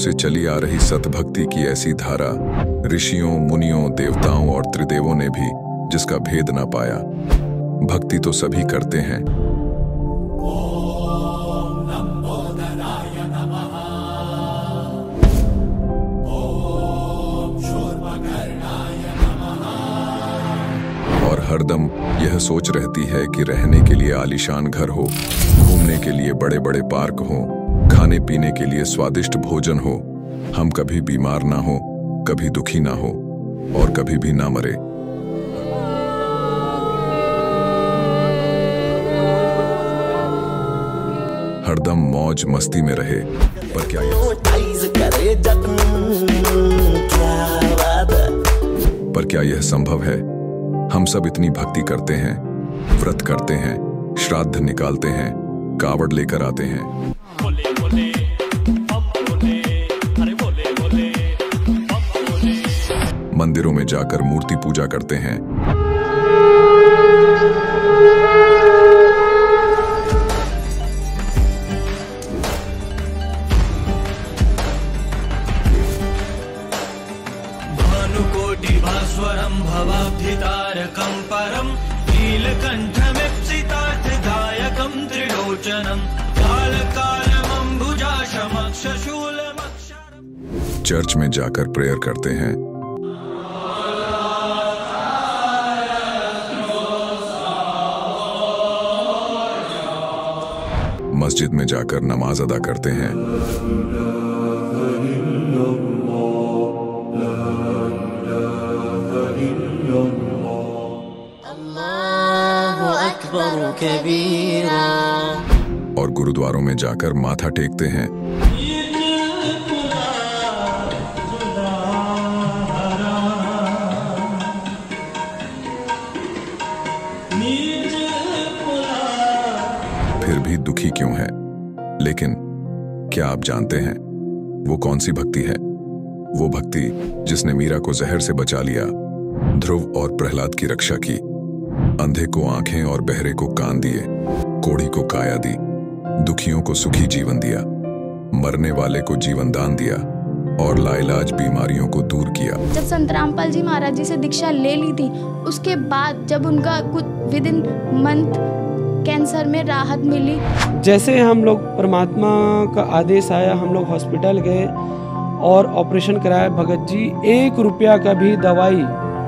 से चली आ रही सतभक्ति की ऐसी धारा ऋषियों, मुनियों, देवताओं और त्रिदेवों ने भी जिसका भेद ना पाया। भक्ति तो सभी करते हैं। और हरदम यह सोच रहती है कि रहने के लिए आलीशान घर हो, घूमने के लिए बड़े बड़े पार्क हो, खाने पीने के लिए स्वादिष्ट भोजन हो, हम कभी बीमार ना हो, कभी दुखी ना हो और कभी भी ना मरे। हरदम मौज मस्ती में रहे। पर क्या यह संभव है? हम सब इतनी भक्ति करते हैं, व्रत करते हैं, श्राद्ध निकालते हैं, कावड़ लेकर आते हैं, मंदिरों में जाकर मूर्ति पूजा करते हैं, भानुकोटि भास्वरं भवाब्धितारकं परं नीलकण्ठमिप्सितार्थदायकं त्रिलोचनं कालकालमम्बुजाशमक्षशूलमक्षरम्। चर्च में जाकर प्रेयर करते हैं, मस्जिद में जाकर नमाज अदा करते हैं, अल्लाहु अकबर कबीरा, और गुरुद्वारों में जाकर माथा टेकते हैं। फिर भी दुखी क्यों है? लेकिन क्या आप जानते हैं वो कौन सी भक्ति है? वो भक्ति जिसने मीरा को जहर से बचा लिया, ध्रुव और प्रहलाद की रक्षा की, अंधे को आंखें और बहरे को कान दिए, कोढ़ी को काया दी, दुखियों को सुखी जीवन दिया, मरने वाले को जीवन दान दिया और लाइलाज बीमारियों को दूर किया। जब संत रामपाल जी महाराज जी से दीक्षा ले ली थी, उसके बाद जब उनका कुछ विद इन मंथ कैंसर में राहत मिली। जैसे हम लोग परमात्मा का आदेश आया, हम लोग हॉस्पिटल गए और ऑपरेशन कराया। भगत जी 1 रुपया का भी दवाई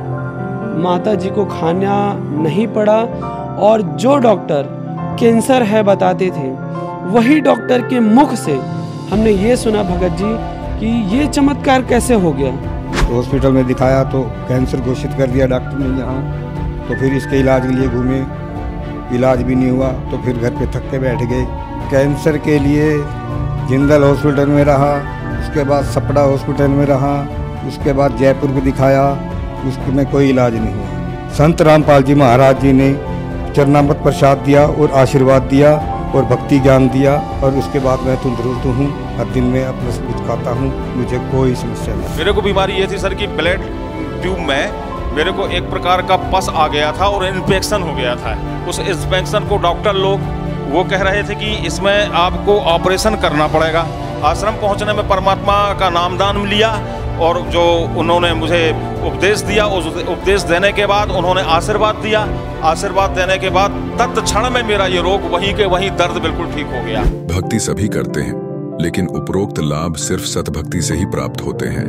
माता जी को खाना नहीं पड़ा, और जो डॉक्टर कैंसर है बताते थे, वही डॉक्टर के मुख से हमने ये सुना भगत जी कि ये चमत्कार कैसे हो गया। तो हॉस्पिटल में दिखाया तो कैंसर घोषित कर दिया डॉक्टर ने यहाँ। तो फिर इसके इलाज के लिए घूमे, इलाज भी नहीं हुआ, तो फिर घर पे थक के बैठ गए। कैंसर के लिए जिंदल हॉस्पिटल में रहा, उसके बाद सपड़ा हॉस्पिटल में रहा, उसके बाद जयपुर में दिखाया, उसमें कोई इलाज नहीं हुआ। संत रामपाल जी महाराज जी ने चरणामृत प्रसाद दिया और आशीर्वाद दिया और भक्ति ज्ञान दिया, और उसके बाद मैं तंदुरुस्त हूँ। हर दिन में अपना सब कुछ खाता हूँ, मुझे कोई समस्या नहीं। मेरे को बीमारी ये थी सर कि ब्लड ट्यूब में मेरे को एक प्रकार का पस आ गया था और इन्फेक्शन हो गया था। उस इन्फेक्शन को डॉक्टर लोग वो कह रहे थे कि इसमें आपको ऑपरेशन करना पड़ेगा। आश्रम पहुंचने में परमात्मा का नामदान लिया और जो उन्होंने मुझे उपदेश दिया, उस उपदेश देने के बाद उन्होंने आशीर्वाद दिया। आशीर्वाद देने के बाद तत्क्षण में मेरा ये रोग वहीं के वहीं दर्द बिल्कुल ठीक हो गया। भक्ति सभी करते हैं, लेकिन उपरोक्त लाभ सिर्फ सतभक्ति से ही प्राप्त होते हैं।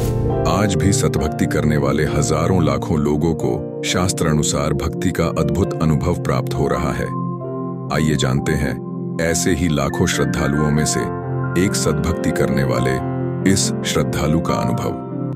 आज भी सतभक्ति करने वाले हजारों लाखों लोगों को शास्त्र अनुसार भक्ति का अद्भुत अनुभव प्राप्त हो रहा है। आइए जानते हैं ऐसे ही लाखों श्रद्धालुओं में से एक सतभक्ति करने वाले इस श्रद्धालु का अनुभव।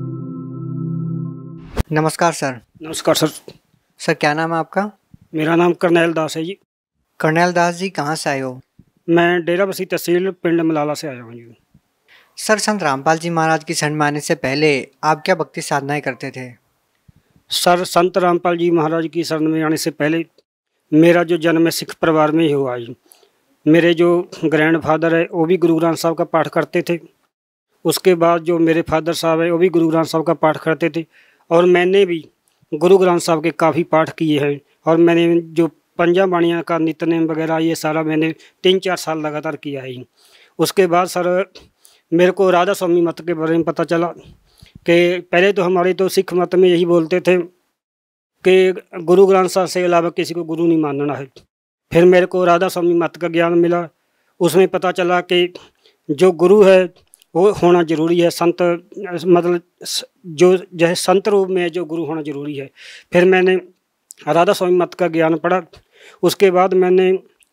नमस्कार सर। नमस्कार सर। सर क्या नाम है आपका? मेरा नाम करनैल दास है जी। करनैल दास जी कहाँ से आए हो? मैं डेराबस्सी तहसील पिंड मलाला से आया हूँ जी। सर संत रामपाल जी महाराज की शरण में आने से पहले आप क्या भक्ति साधनाएं करते थे? सर संत रामपाल जी महाराज की शरण में आने से पहले मेरा जो जन्म है सिख परिवार में ही हुआ जी। मेरे जो ग्रैंड फादर है वो भी गुरु ग्रंथ साहब का पाठ करते थे। उसके बाद जो मेरे फादर साहब है वो भी गुरु ग्रंथ साहब का पाठ करते थे, और मैंने भी गुरु ग्रंथ साहब के काफ़ी पाठ किए हैं। और मैंने जो पंजा बाणियाँ का नित्यनेम वगैरह ये सारा मैंने 3-4 साल लगातार किया है। उसके बाद सर मेरे को राधा स्वामी मत के बारे में पता चला कि पहले तो हमारे तो सिख मत में यही बोलते थे कि गुरु ग्रंथ साहब से अलावा किसी को गुरु नहीं मानना है। फिर मेरे को राधा स्वामी मत का ज्ञान मिला, उसमें पता चला कि जो गुरु है वो होना ज़रूरी है, संत मतलब जो है संत रूप में जो गुरु होना ज़रूरी है। फिर मैंने राधा स्वामी मत का ज्ञान पढ़ा। उसके बाद मैंने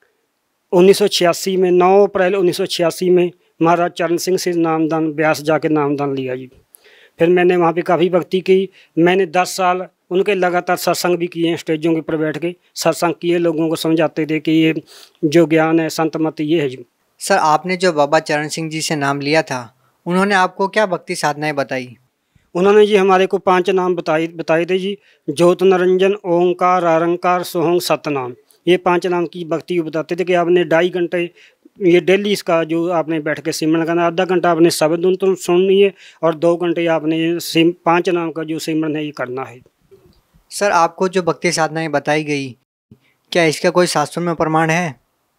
1986 में 9 अप्रैल 1986 में महाराज चरण सिंह से नामदान ब्यास जाके नामदान लिया जी। फिर मैंने वहाँ पे काफ़ी भक्ति की। मैंने 10 साल उनके लगातार सत्संग भी किए हैं, स्टेजों के ऊपर बैठ के सत्संग किए, लोगों को समझाते थे कि ये जो ज्ञान है संत मत ये है जी। सर, आपने जो बाबा चरण सिंह जी से नाम लिया था, उन्होंने आपको क्या भक्ति साधनाएं बताई? उन्होंने जी हमारे को 5 नाम बताए थे जी। ज्योत निरंजन, ओंकार, आरंकार, सोहंग, सतनाम, ये 5 नाम की भक्ति बताते थे कि आपने 2.5 घंटे ये डेली इसका जो आपने बैठ के सिमरन करना, आधा घंटा आपने शब्द तो सुननी है और 2 घंटे आपने 5 नाम का जो सिमरन है ये करना है। सर, आपको जो भक्ति साधनाएं बताई गई, क्या इसका कोई शास्त्रों में प्रमाण है?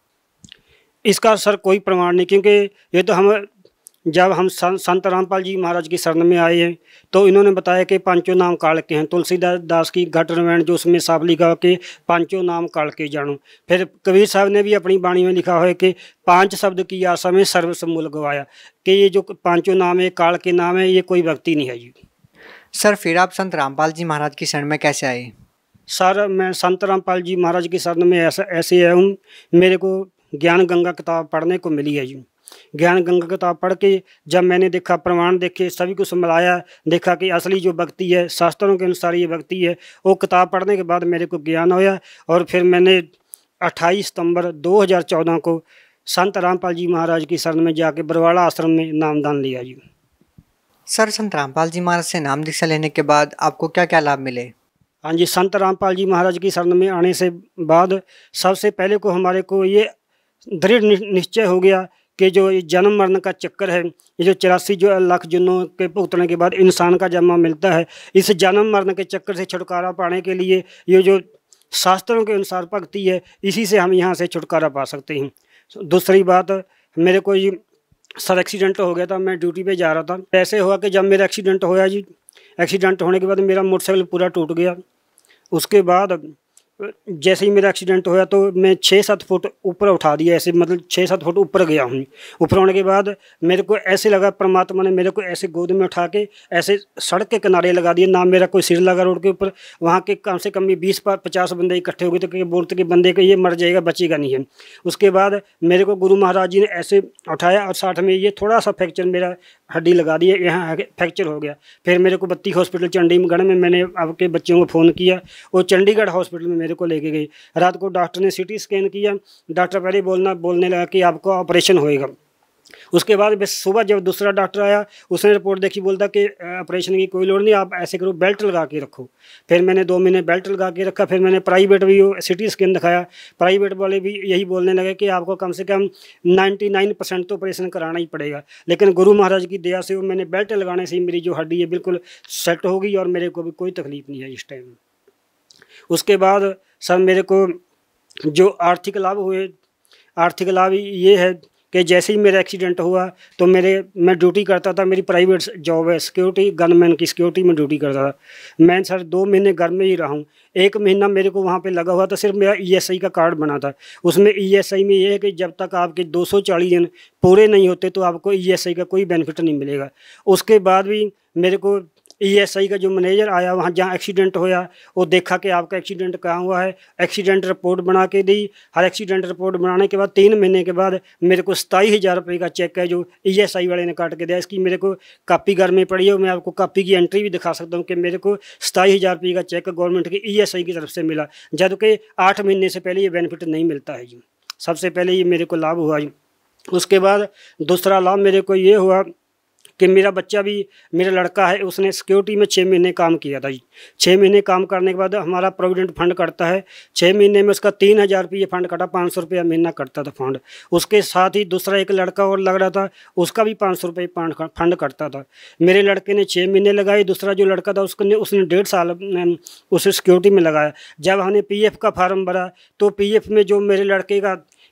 इसका सर कोई प्रमाण नहीं, क्योंकि ये तो हम जब हम संत रामपाल जी महाराज की शरण में आए हैं तो इन्होंने बताया कि 5 नाम काल के हैं। तुलसीदास दास की घट रामायण जो उसमें साफ लिखा कि 5 नाम काल के जानो। फिर कबीर साहब ने भी अपनी वाणी में लिखा है कि 5 शब्द की आशा में सर्वस्व मूल गवाया, कि ये जो 5 नाम है काल के नाम है, ये कोई भक्ति नहीं है जी। सर, फिर आप संत रामपाल जी महाराज की शरण में कैसे आए? सर, मैं संत रामपाल जी महाराज की शरण में ऐसे आया हूँ, मेरे को ज्ञान गंगा किताब पढ़ने को मिली है जी। ज्ञान गंगा किताब पढ़ के जब मैंने देखा, प्रमाण देखे, सभी कुछ मिलाया, देखा कि असली जो भक्ति है शास्त्रों के अनुसार ये भक्ति है, वो किताब पढ़ने के बाद मेरे को ज्ञान होया। और फिर मैंने 28 सितंबर 2014 को संत रामपाल जी महाराज की शरण में जाके बरवाड़ा आश्रम में नामदान लिया जी। सर, संत रामपाल जी महाराज से नाम दीक्षा लेने के बाद आपको क्या क्या लाभ मिले? हाँ जी, संत रामपाल जी महाराज की शरण में आने से बाद सबसे पहले को हमारे को ये दृढ़ निश्चय हो गया कि जो जन्म मरण का चक्कर है, ये जो 84 जो लाख जुनों के भुगतने के बाद इंसान का जन्म मिलता है, इस जन्म मरण के चक्कर से छुटकारा पाने के लिए ये जो शास्त्रों के अनुसार भक्ति है, इसी से हम यहाँ से छुटकारा पा सकते हैं। दूसरी बात, मेरे को ये सर एक्सीडेंट हो गया था, मैं ड्यूटी पे जा रहा था। ऐसे हुआ कि जब मेरा एक्सीडेंट होया जी, एक्सीडेंट होने के बाद मेरा मोटरसाइकिल पूरा टूट गया। उसके बाद जैसे ही मेरा एक्सीडेंट होया तो मैं 6-7 फुट ऊपर उठा दिया, ऐसे मतलब 6-7 फुट ऊपर गया हूँ। ऊपर होने के बाद मेरे को ऐसे लगा परमात्मा ने मेरे को ऐसे गोद में उठा के ऐसे सड़क के किनारे लगा दिया, ना मेरा कोई सिर लगा रोड के ऊपर। वहाँ के कम से कम 20-50 बंदे इकट्ठे हो गए तो बोलते कि बंदे को ये मर जाएगा, बचेगा नहीं है। उसके बाद मेरे को गुरु महाराज जी ने ऐसे उठाया और साथ में ये थोड़ा सा फ्रैक्चर मेरा हड्डी लगा दी है, यहाँ फ्रैक्चर हो गया। फिर मेरे को बत्ती हॉस्पिटल चंडीगढ़ में मैंने आपके बच्चों को फ़ोन किया, वो चंडीगढ़ हॉस्पिटल में मेरे को लेके गई। रात को डॉक्टर ने CT स्कैन किया, डॉक्टर पहले बोलने लगा कि आपको ऑपरेशन होएगा। उसके बाद बस सुबह जब दूसरा डॉक्टर आया, उसने रिपोर्ट देखी, बोलता कि ऑपरेशन की कोई लोड़ नहीं, आप ऐसे करो बेल्ट लगा के रखो। फिर मैंने 2 महीने बेल्ट लगा के रखा। फिर मैंने प्राइवेट भी CT स्कैन दिखाया, प्राइवेट वाले भी यही बोलने लगे कि आपको कम से कम 99% तो ऑपरेशन कराना ही पड़ेगा। लेकिन गुरु महाराज की दया से वो मैंने बेल्ट लगाने से मेरी जो हड्डी है बिल्कुल सेट हो गई और मेरे को भी कोई तकलीफ नहीं है इस टाइम। उसके बाद सर मेरे को जो आर्थिक लाभ हुए, आर्थिक लाभ ये है कि जैसे ही मेरा एक्सीडेंट हुआ तो मैं ड्यूटी करता था, मेरी प्राइवेट जॉब है, सिक्योरिटी गनमैन की सिक्योरिटी में ड्यूटी करता था। मैं सर 2 महीने घर में ही रहा हूँ। 1 महीना मेरे को वहाँ पे लगा हुआ था, सिर्फ मेरा ESI का कार्ड बना था। उसमें ESI में ये है कि जब तक आपके 240 दिन पूरे नहीं होते तो आपको ESI का कोई बेनिफिट नहीं मिलेगा। उसके बाद भी मेरे को ESI का जो मैनेजर आया वहाँ जहाँ एक्सीडेंट होया, वो देखा कि आपका एक्सीडेंट कहाँ हुआ है, एक्सीडेंट रिपोर्ट बना के दी। हर एक्सीडेंट रिपोर्ट बनाने के बाद 3 महीने के बाद मेरे को 27,000 रुपये का चेक है जो ESI वाले ने काट के दिया। इसकी मेरे को कापी घर में पड़ी है, मैं आपको कापी की एंट्री भी दिखा सकता हूँ कि मेरे को 27,000 रुपये का चेक गवर्नमेंट की ESI की तरफ से मिला, जबकि 8 महीने से पहले ये बेनिफिट नहीं मिलता है जी। सबसे पहले ये मेरे को लाभ हुआ जी। उसके बाद दूसरा लाभ मेरे को ये हुआ कि मेरा बच्चा भी, मेरा लड़का है, उसने सिक्योरिटी में 6 महीने काम किया था जी। 6 महीने काम करने के बाद हमारा प्रोविडेंट फंड कटता है, 6 महीने में उसका 3,000 रुपये फंड कटा, 500 रुपया महीना कटता था फंड। उसके साथ ही दूसरा एक लड़का और लग रहा था, उसका भी 500 रुपये फंड कटता था। मेरे लड़के ने 6 महीने लगाए, दूसरा जो लड़का था उसने 1.5 साल उसे सिक्योरिटी में लगाया। जब हमने PF का फार्म भरा तो PF में जो मेरे लड़के का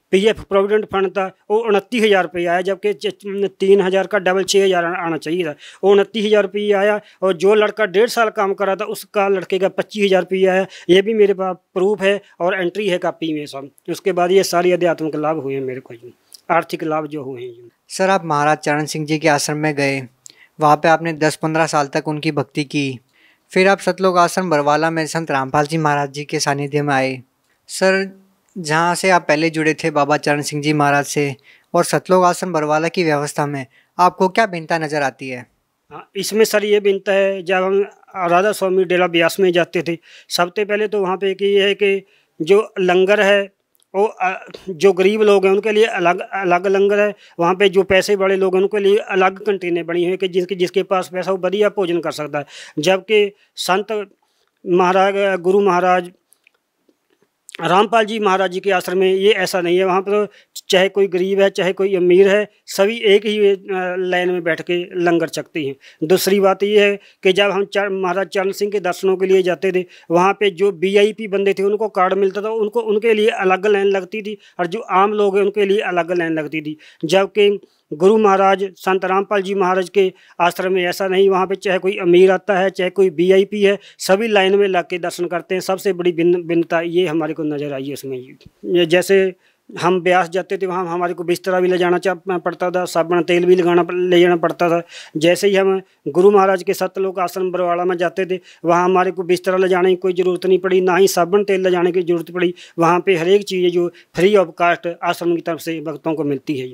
पीएफ प्रोविडेंट फंड था वो 29,000 रुपये आया, जबकि 3,000 का डबल 6,000 आना चाहिए था। वो 29,000 रुपये आया, और जो लड़का 1.5 साल काम कर रहा था उसका लड़के का 25,000 रुपये आया। ये भी मेरे पास प्रूफ है और एंट्री है कापी में सब। उसके बाद ये सारी आध्यात्मिक लाभ हुए हैं मेरे को, आर्थिक लाभ जो हुए हैं। सर आप महाराज चरण सिंह जी के आश्रम में गए, वहाँ पे आपने 10-15 साल तक उनकी भक्ति की, फिर आप सतलोक आश्रम बरवाला में संत रामपाल जी महाराज जी के सानिध्य में आए। सर जहाँ से आप पहले जुड़े थे बाबा चरण सिंह जी महाराज से, और सतलोक आश्रम बरवाला की व्यवस्था में आपको क्या भिन्नता नज़र आती है? हाँ, इसमें सर ये भिन्नता है, जब हम राधा स्वामी डेरा ब्यास में जाते थे, सबसे पहले तो वहाँ पे ये है कि जो लंगर है वो जो गरीब लोग हैं उनके लिए अलग अलग लंगर है। वहाँ पे जो पैसे बड़े लोग हैं उनके लिए अलग कंटीनें बनी हुई है कि जिसके पास पैसा वो बढ़िया भोजन कर सकता है। जबकि संत महाराज गुरु महाराज रामपाल जी महाराज जी के आश्रम में ये ऐसा नहीं है। वहाँ पर चाहे कोई गरीब है चाहे कोई अमीर है, सभी एक ही लाइन में बैठ के लंगर चखते हैं। दूसरी बात ये है कि जब हम महाराज चरण सिंह के दर्शनों के लिए जाते थे, वहाँ पे जो VIP बंदे थे उनको कार्ड मिलता था, उनके लिए अलग लाइन लगती थी, और जो आम लोग हैं उनके लिए अलग लाइन लगती थी। जबकि गुरु महाराज संत रामपाल जी महाराज के आश्रम में ऐसा नहीं। वहाँ पे चाहे कोई अमीर आता है चाहे कोई VIP है, सभी लाइन में लग के दर्शन करते हैं। सबसे बड़ी भिन्नता ये हमारे को नज़र आई है इसमें। जैसे हम ब्यास जाते थे, वहाँ हमारे को बिस्तरा भी ले जाना पड़ता था, साबुन तेल भी ले जाना पड़ता था। जैसे ही हम गुरु महाराज के सतलोक आश्रम बरवाला में जाते थे, वहाँ हमारे को बिस्तरा ले जाने की कोई ज़रूरत नहीं पड़ी, ना ही साबुन तेल ले जाने की ज़रूरत पड़ी। वहाँ पे हर एक चीज़ जो फ्री ऑफ कास्ट आश्रम की तरफ से भक्तों को मिलती है।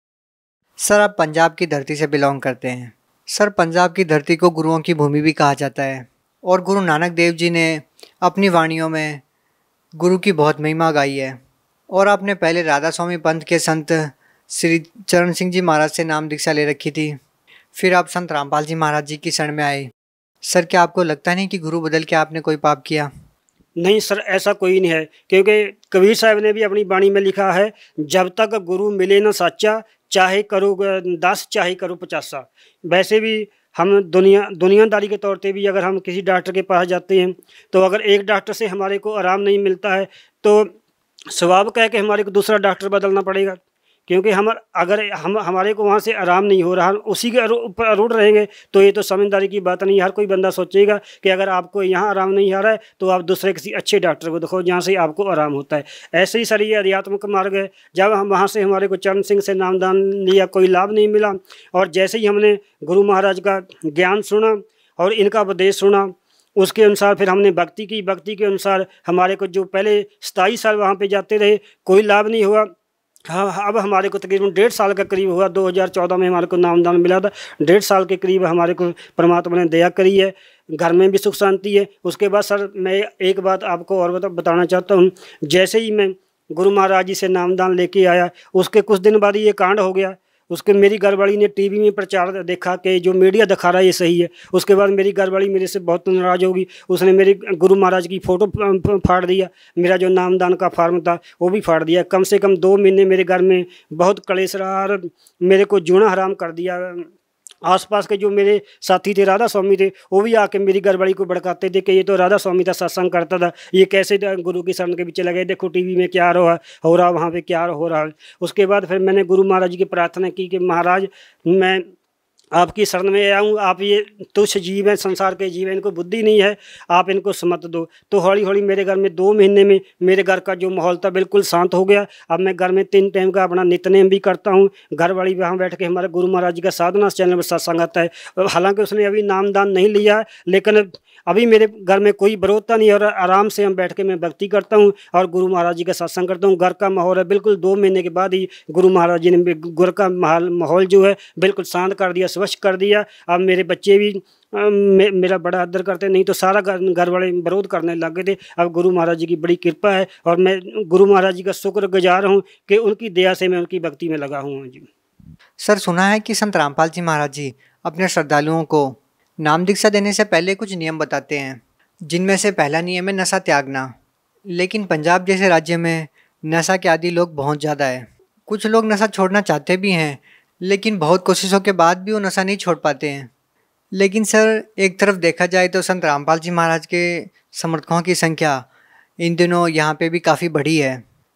सर आप पंजाब की धरती से बिलोंग करते हैं। सर पंजाब की धरती को गुरुओं की भूमि भी कहा जाता है, और गुरु नानक देव जी ने अपनी वाणियों में गुरु की बहुत महिमा गाई है। और आपने पहले राधा स्वामी पंथ के संत श्री चरण सिंह जी महाराज से नाम दीक्षा ले रखी थी, फिर आप संत रामपाल जी महाराज जी की शरण में आए। सर क्या आपको लगता नहीं कि गुरु बदल के आपने कोई पाप किया? नहीं सर, ऐसा कोई नहीं है, क्योंकि कबीर साहब ने भी अपनी वाणी में लिखा है, जब तक गुरु मिले न साचा, चाहे करो 10 चाहे करो 50। वैसे भी हम दुनियादारी के तौर पे भी अगर हम किसी डॉक्टर के पास जाते हैं, तो अगर एक डॉक्टर से हमारे को आराम नहीं मिलता है तो स्वभाव कह के हमारे को दूसरा डॉक्टर बदलना पड़ेगा। क्योंकि हमारे को वहाँ से आराम नहीं हो रहा, उसी के ऊपर अरूढ़ रहेंगे तो ये तो समझदारी की बात नहीं। हर कोई बंदा सोचेगा कि अगर आपको यहाँ आराम नहीं आ रहा है तो आप दूसरे किसी अच्छे डॉक्टर को दिखाओ जहाँ से आपको आराम होता है। ऐसे ही सर ये अध्यात्मिक मार्ग है। जब हम वहाँ से हमारे को चरण सिंह से नामदान लिया, कोई लाभ नहीं मिला, और जैसे ही हमने गुरु महाराज का ज्ञान सुना और इनका उपदेश सुना, उसके अनुसार फिर हमने भक्ति की। भक्ति के अनुसार हमारे को जो पहले 27 साल वहाँ पे जाते रहे, कोई लाभ नहीं हुआ। हाँ, अब हमारे को तकरीबन 1.5 साल का करीब हुआ। 2014 में हमारे को नामदान मिला था। 1.5 साल के करीब हमारे को परमात्मा ने दया करी है, घर में भी सुख शांति है। उसके बाद सर मैं एक बात आपको और बताना चाहता हूँ। जैसे ही मैं गुरु महाराज जी से नामदान लेके आया, उसके कुछ दिन बाद ये कांड हो गया। उसके मेरी घरवाली ने टीवी में प्रचार देखा कि जो मीडिया दिखा रहा है ये सही है। उसके बाद मेरी घरवाली मेरे से बहुत नाराज़ होगी। उसने मेरे गुरु महाराज की फ़ोटो फाड़ दिया, मेरा जो नामदान का फार्म था वो भी फाड़ दिया। कम से कम 2 महीने मेरे घर में बहुत कलेश रहा और मेरे को जीना हराम कर दिया। आसपास के जो मेरे साथी थे, राधा स्वामी थे, वो भी आके मेरी घरवाली को भड़काते थे कि ये तो राधा स्वामी था, सत्संग करता था, ये कैसे गुरु की शरण के पीछे लगे, देखो टीवी में क्या हो रहा वहाँ पे क्या हो रहा है। उसके बाद फिर मैंने गुरु महाराज जी की प्रार्थना की कि महाराज मैं आपकी शरण में आया हूँ, आप ये तुच्छ जीव हैं, संसार के जीव हैं, इनको बुद्धि नहीं है, आप इनको समत दो। तो हौली हौली मेरे घर में 2 महीने में मेरे घर का जो माहौल था बिल्कुल शांत हो गया। अब मैं घर में 3 टाइम का अपना नित्यनेम भी करता हूँ। घर वाली वहाँ बैठ के हमारे गुरु महाराज जी का साधना चैनल पर सत्संग आता है। हालांकि उसने अभी नामदान नहीं लिया, लेकिन अभी मेरे घर में कोई विरोधता नहीं और आराम से हम बैठ के मैं भक्ति करता हूँ और गुरु महाराज जी का सत्संग करता हूँ। घर का माहौल है बिल्कुल 2 महीने के बाद ही गुरु महाराज जी ने घर का माहौल जो है बिल्कुल शांत कर दिया, स्वच्छ कर दिया। अब मेरे बच्चे भी मेरा बड़ा आदर करते, नहीं तो सारा घर वाले विरोध करने लग गए थे। अब गुरु महाराज जी की बड़ी कृपा है और मैं गुरु महाराज जी का शुक्रगुजार हूँ कि उनकी दया से मैं उनकी भक्ति में लगा हूँ जी। सर सुना है कि संत रामपाल जी महाराज जी अपने श्रद्धालुओं को नाम दीक्षा देने से पहले कुछ नियम बताते हैं, जिनमें से पहला नियम है नशा त्यागना। लेकिन पंजाब जैसे राज्य में नशा के आदी लोग बहुत ज़्यादा है। कुछ लोग नशा छोड़ना चाहते भी हैं, लेकिन बहुत कोशिशों के बाद भी वो नशा नहीं छोड़ पाते हैं। लेकिन सर एक तरफ देखा जाए तो संत रामपाल जी महाराज के समर्थकों की संख्या इन दिनों यहाँ पे भी काफ़ी बढ़ी है।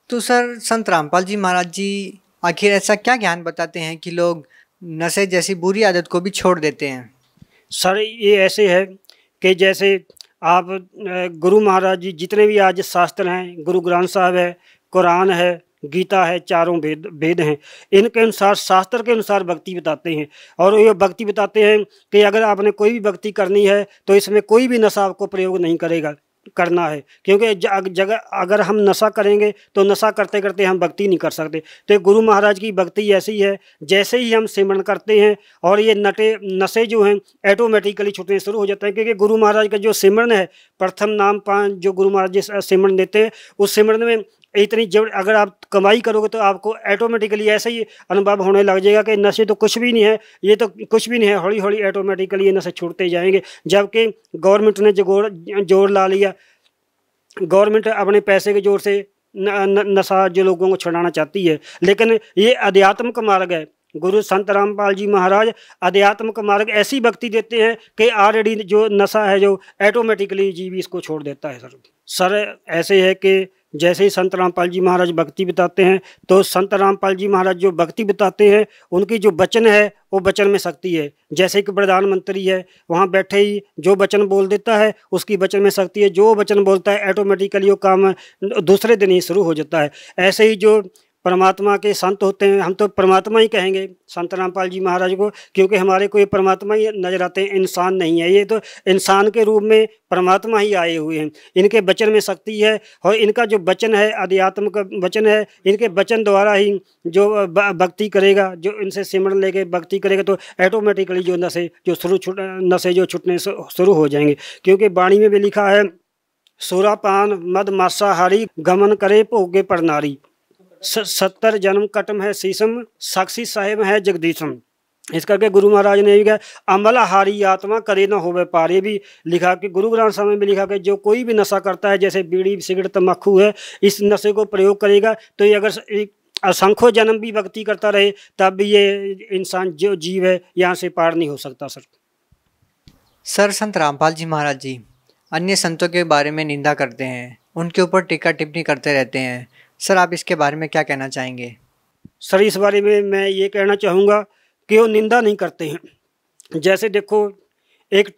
तो सर संत रामपाल जी महाराज जी आखिर ऐसा क्या ज्ञान बताते हैं कि लोग नशे जैसी बुरी आदत को भी छोड़ देते हैं? सर ये ऐसे है कि जैसे आप गुरु महाराज जी जितने भी आज शास्त्र हैं, गुरु ग्रंथ साहब है, कुरान है, गीता है, चारों वेद हैं, इनके अनुसार शास्त्र के अनुसार भक्ति बताते हैं। और ये भक्ति बताते हैं कि अगर आपने कोई भी भक्ति करनी है तो इसमें कोई भी नशा आपको प्रयोग नहीं करना है, क्योंकि जगह अगर हम नशा करेंगे तो नशा करते करते हम भक्ति नहीं कर सकते। तो गुरु महाराज की भक्ति ऐसी है, जैसे ही हम सिमरन करते हैं और ये नशे जो हैं ऑटोमेटिकली छूटने शुरू हो जाते हैं, क्योंकि गुरु महाराज का जो सिमरन है, प्रथम नाम 5 जो गुरु महाराज जी सिमरन देते हैं, उस सिमरन में इतनी जब अगर आप कमाई करोगे तो आपको ऑटोमेटिकली ऐसे ही अनुभव होने लग जाएगा कि नशे तो कुछ भी नहीं है, ये तो कुछ भी नहीं है, हौली हौली ऑटोमेटिकली ये नशे छूटते जाएंगे। जबकि गवर्नमेंट ने जोर ला लिया, गवर्नमेंट अपने पैसे के जोर से नशा जो लोगों को छुड़ाना चाहती है, लेकिन ये अध्यात्म का मार्ग है। गुरु संत रामपाल जी महाराज अध्यात्म का मार्ग ऐसी भक्ति देते हैं कि ऑलरेडी जो नशा है जो ऑटोमेटिकली जीव इसको छोड़ देता है। सर ऐसे है कि जैसे ही संत रामपाल जी महाराज भक्ति बताते हैं तो संत रामपाल जी महाराज जो भक्ति बताते हैं उनकी जो वचन है वो वचन में शक्ति है। जैसे कि प्रधानमंत्री है, वहाँ बैठे ही जो वचन बोल देता है उसकी वचन में शक्ति है, जो वचन बोलता है ऑटोमेटिकली वो काम दूसरे दिन ही शुरू हो जाता है। ऐसे ही जो परमात्मा के संत होते हैं, हम तो परमात्मा ही कहेंगे संत रामपाल जी महाराज को, क्योंकि हमारे को ये परमात्मा ही नजर आते हैं, इंसान नहीं है। ये तो इंसान के रूप में परमात्मा ही आए हुए हैं। इनके वचन में शक्ति है और इनका जो वचन है अध्यात्म का वचन है, इनके वचन द्वारा ही जो भक्ति करेगा, जो इनसे सिमरन लेके भक्ति करेगा तो ऑटोमेटिकली जो नशे जो छूटने शुरू हो जाएंगे। क्योंकि वाणी में भी लिखा है, सुरापान मद मांसाहारी गमन करे भोगे पर नारी, 70 जन्म कटम है शीशम साक्षी साहेब है जगदीशम। इस करके गुरु महाराज ने भी कहा, अमल हारी आत्मा करे न होवे पार। ये भी लिखा कि गुरु ग्रंथ साहब में भी लिखा कि जो कोई भी नशा करता है, जैसे बीड़ी सिगरेट तम्बाकू है, इस नशे को प्रयोग करेगा तो ये अगर असंख्यों जन्म भी भक्ति करता रहे तब भी ये इंसान जो जीव है यहाँ से पार नहीं हो सकता। सर संत रामपाल जी महाराज जी अन्य संतों के बारे में निंदा करते हैं, उनके ऊपर टीका टिप्पणी करते रहते हैं। सर आप इसके बारे में क्या कहना चाहेंगे? सर इस बारे में मैं ये कहना चाहूँगा कि वो निंदा नहीं करते हैं। जैसे देखो एक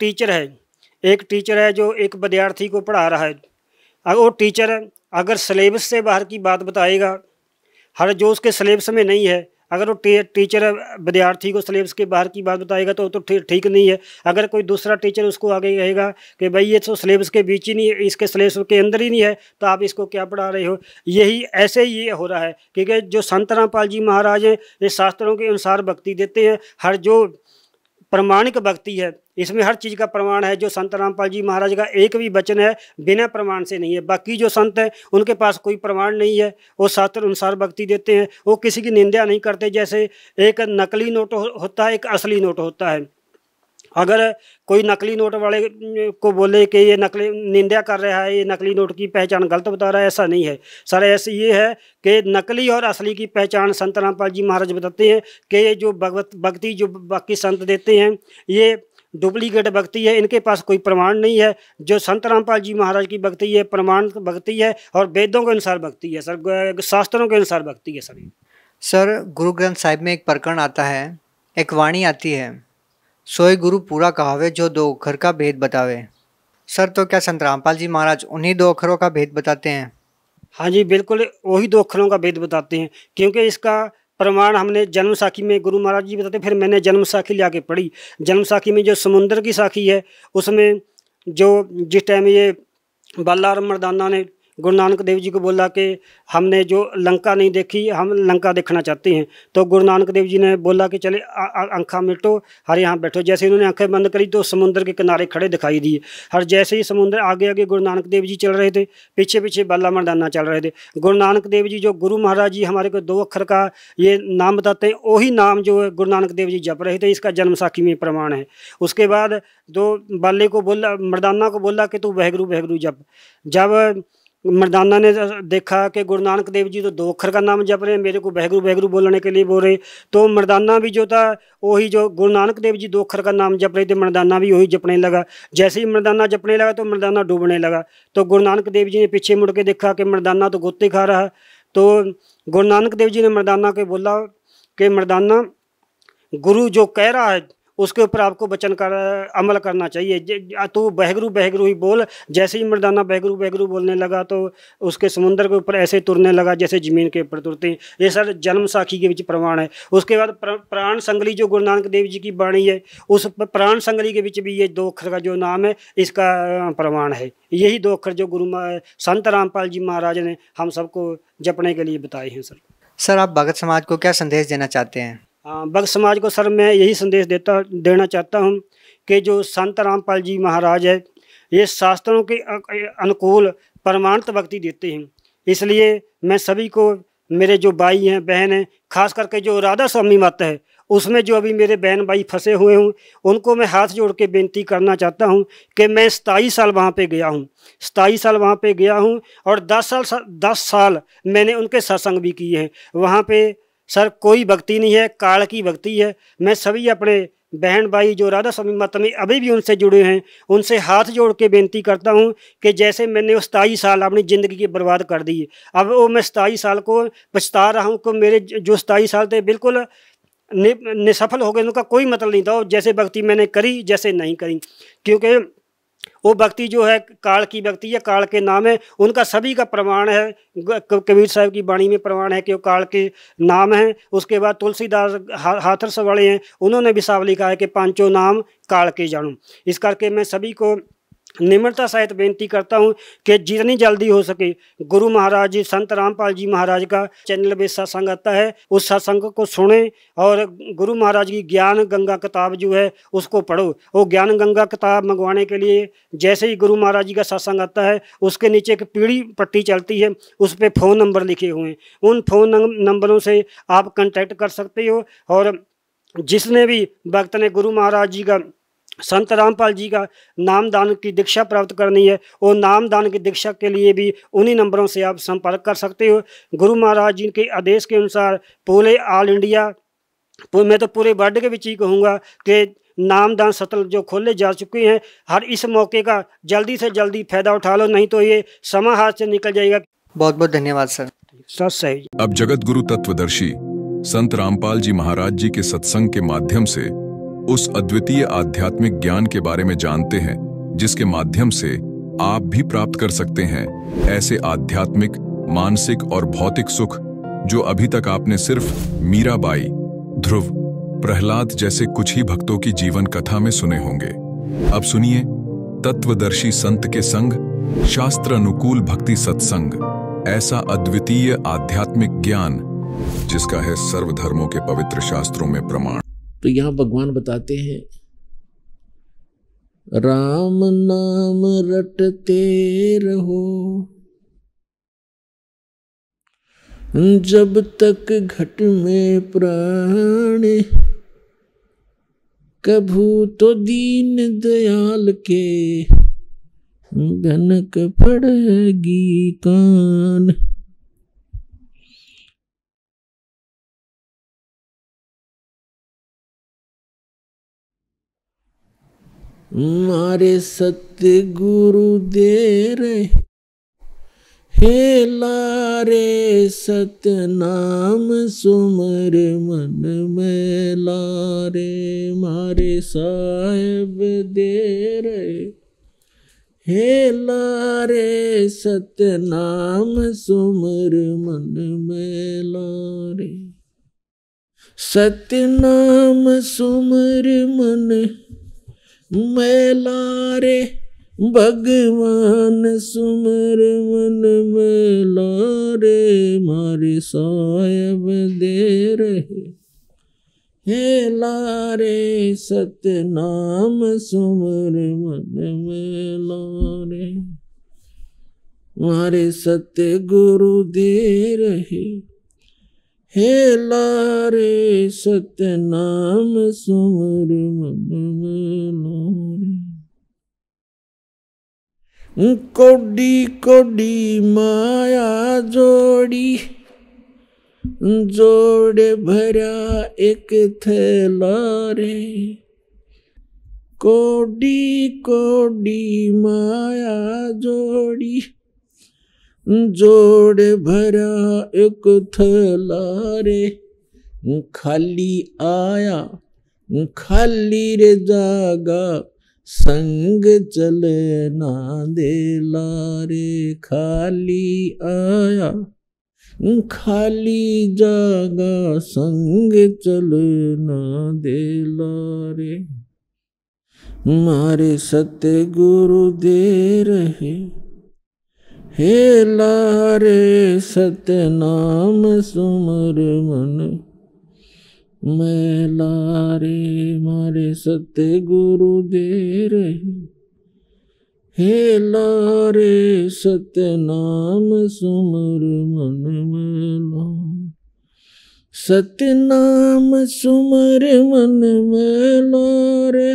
टीचर है जो एक विद्यार्थी को पढ़ा रहा है। अगर वो टीचर अगर सिलेबस से बाहर की बात बताएगा, हर जो उसके सिलेबस में नहीं है, अगर वो टीचर विद्यार्थी को सिलेबस के बाहर की बात बताएगा तो ठीक नहीं है। अगर कोई दूसरा टीचर उसको आगे कहेगा कि भाई ये तो सिलेबस के बीच ही नहीं है, इसके सिलेबस के अंदर ही नहीं है, तो आप इसको क्या पढ़ा रहे हो। यही ऐसे ही ये हो रहा है, क्योंकि जो संत रामपाल जी महाराज हैं ये शास्त्रों के अनुसार भक्ति देते हैं। हर जो प्रमाणिक भक्ति है इसमें हर चीज़ का प्रमाण है। जो संत रामपाल जी महाराज का एक भी वचन है बिना प्रमाण से नहीं है। बाकी जो संत हैं उनके पास कोई प्रमाण नहीं है, वो शास्त्र अनुसार भक्ति देते हैं, वो किसी की निंदा नहीं करते। जैसे एक नकली नोट होता है, एक असली नोट होता है। अगर कोई नकली नोट वाले को बोले कि ये नकली निंदा कर रहा है, ये नकली नोट की पहचान गलत बता रहा है, ऐसा नहीं है सर। ऐसे ये है कि नकली और असली की पहचान संत रामपाल जी महाराज बताते हैं कि ये जो भक्ति जो बाकी संत देते हैं ये डुप्लीकेट भक्ति है, इनके पास कोई प्रमाण नहीं है। जो संत रामपाल जी महाराज की भक्ति है प्रमाण भक्ति है और वेदों के अनुसार भक्ति है सर, शास्त्रों के अनुसार भक्ति है सर। सर गुरु ग्रंथ साहिब में एक प्रकरण आता है, एक वाणी आती है, सोए गुरु पूरा कहावे जो 2 अक्षर का भेद बतावे। सर तो क्या संत रामपाल जी महाराज उन्हीं 2 अक्षरों का भेद बताते हैं? हाँ जी बिल्कुल, वही 2 अक्षरों का भेद बताते हैं, क्योंकि इसका प्रमाण हमने जन्म साखी में गुरु महाराज जी बताते, फिर मैंने जन्म साखी ला के पढ़ी। जन्म साखी में जो समुद्र की साखी है उसमें जो जिस टाइम ये बाला मर्दाना ने गुरु नानक देव जी को बोला कि हमने जो लंका नहीं देखी, हम लंका देखना चाहते हैं, तो गुरु नानक देव जी ने बोला कि चले आँखें मिटो, हर यहाँ बैठो। जैसे उन्होंने आंखें बंद करी तो समुद्र के किनारे खड़े दिखाई दिए। हर जैसे ही समुद्र आगे आगे गुरु नानक देव जी चल रहे थे, पीछे पीछे बाला मर्दाना चल रहे थे। गुरु नानक देव जी जो गुरु महाराज जी हमारे को 2 अक्षर का ये नाम बताते हैं, वही नाम जो है गुरु नानक देव जी जप रहे थे, इसका जन्म साखी में प्रमाण है। उसके बाद 2 बाले को बोला, मर्दाना को बोला कि तू वाहेगुरु जप। जब मर्दाना ने देखा कि गुरु नानक देव जी तो 2 अक्षर का नाम जप रहे हैं, मेरे को वाहेगुरु बोलने के लिए बोल रहे, तो मर्दाना भी जो था वही जो गुरु नानक देव जी 2 अक्षर का नाम जप रहे थे, मर्दाना भी वही जपने लगा। जैसे ही मर्दाना जपने लगा तो मर्दाना डूबने लगा। तो गुरु नानक देव जी ने पीछे मुड़ के देखा कि मर्दाना तो गोते खा रहा है। तो गुरु नानक देव जी ने मर्दाना को बोला कि मर्दाना, गुरु जो कह रहा है उसके ऊपर आपको वचन कर अमल करना चाहिए। तो बहगरू बहगरू ही बोल। जैसे ही मर्दाना बहगरू बहगरू बोलने लगा तो उसके समुद्र के ऊपर ऐसे तुरने लगा जैसे ज़मीन के ऊपर तुरते हैं। ये सर जन्म साखी के बीच प्रमाण है। उसके बाद प्राण संगली जो गुरु नानक देव जी की वाणी है, उस प्राण संगली के बीच भी ये 2 अक्षर का जो नाम है इसका प्रमाण है। यही 2 अक्षर जो संत रामपाल जी महाराज ने हम सबको जपने के लिए बताए हैं। सर आप भगत समाज को क्या संदेश देना चाहते हैं? भक्त समाज को सर मैं यही संदेश देना चाहता हूँ कि जो संत रामपाल जी महाराज है ये शास्त्रों के अनुकूल प्रमाणित भक्ति देते हैं। इसलिए मैं सभी को, मेरे जो भाई हैं बहन हैं, खास करके जो राधा स्वामी मत है उसमें जो अभी मेरे बहन भाई फंसे हुए हूँ उनको मैं हाथ जोड़ के बेनती करना चाहता हूँ कि मैं 27 साल वहाँ पे गया हूँ, 27 साल वहाँ पे गया हूँ और 10 साल मैंने उनके सत्संग भी किए हैं। वहाँ पे सर कोई भक्ति नहीं है, काल की भक्ति है। मैं सभी अपने बहन भाई जो राधा स्वामी मत में अभी भी उनसे जुड़े हैं उनसे हाथ जोड़ के बेनती करता हूं कि जैसे मैंने वो 27 साल अपनी ज़िंदगी की बर्बाद कर दी, अब वो मैं 27 साल को पछता रहा हूं कि मेरे जो 27 साल थे बिल्कुल निसफल हो गए। उनका कोई मतलब नहीं था जैसे भक्ति मैंने करी जैसे नहीं करी, क्योंकि वो भक्ति जो है काल की भक्ति है, काल के नाम है। उनका सभी का प्रमाण है, कबीर साहब की वाणी में प्रमाण है कि वो काल के नाम है। उसके बाद तुलसीदास हाथरस वाले हैं, उन्होंने भी साफ लिखा है कि 5 नाम काल के जानू। इस करके मैं सभी को निम्रता सहित बेनती करता हूँ कि जितनी जल्दी हो सके गुरु महाराज जी संत रामपाल जी महाराज का चैनल पे सत्संग आता है, उस सत्संग को सुने और गुरु महाराज की ज्ञान गंगा किताब जो है उसको पढ़ो। वो ज्ञान गंगा किताब मंगवाने के लिए जैसे ही गुरु महाराज जी का सत्संग आता है उसके नीचे एक पीली पट्टी चलती है, उस पर फ़ोन नंबर लिखे हुए हैं। उन फ़ोन नंबरों से आप कंटेक्ट कर सकते हो और जिसने भी भक्त ने गुरु महाराज जी का संत रामपाल जी का नामदान की दीक्षा प्राप्त करनी है, वो नामदान की दीक्षा के लिए भी उन्हीं नंबरों से आप संपर्क कर सकते हो। गुरु महाराज जी के आदेश के अनुसार पूरे ऑल इंडिया, मैं तो पूरे वर्ल्ड के बीच ही कहूँगा कि नामदान सत्र जो खोले जा चुके हैं, हर इस मौके का जल्दी से जल्दी फायदा उठा लो, नहीं तो ये समा हाथ से निकल जाएगा। बहुत बहुत धन्यवाद सर। सच सही। अब जगत गुरु तत्वदर्शी संत रामपाल जी महाराज जी के सत्संग के माध्यम से उस अद्वितीय आध्यात्मिक ज्ञान के बारे में जानते हैं जिसके माध्यम से आप भी प्राप्त कर सकते हैं ऐसे आध्यात्मिक, मानसिक और भौतिक सुख जो अभी तक आपने सिर्फ मीराबाई, ध्रुव, प्रहलाद जैसे कुछ ही भक्तों की जीवन कथा में सुने होंगे। अब सुनिए तत्वदर्शी संत के संग शास्त्र अनुकूल भक्ति सत्संग, ऐसा अद्वितीय आध्यात्मिक ज्ञान जिसका है सर्वधर्मों के पवित्र शास्त्रों में प्रमाण। तो यहाँ भगवान बताते हैं, राम नाम रटते रहो जब तक घट में प्राण, कभू तो दीन दयाल के गनक पड़ेगी कान। मारे सत्य गुरु दे रहे हे लारे, सत्य नाम सुमर मन में लारे। मारे साहेब दे रहे हे लारे, सत्य नाम सुमर मन में लारे। सत्य नाम सुमर मन मैलारे, भगवान सुमर मन मैलारे। मारे साहेब दे रहे हे लारे, सत्य नाम सुमर मन मैलारे। मारे सत्य गुरु दे रहे हे लारे, सत्य नाम सुमर मन में लारे। कोडी कोडी माया जोड़ी, जोड़े भरा एक थैला रे। कोडी कोडी माया जोड़ी, जोड़ भरा एक थला रे, खाली आया खाली रे जागा, संग चले ना देला रे। खाली आया खाली जागा, संग चले ना देला रे। मारे सतगुरु दे रहे हे लारे, सतनाम सुमर मन मैं लारे। मारे सतगुरु दे रहे हे लारे, सतनाम सुमर मन मैं लारे। सतनाम सुमर मन में लारे,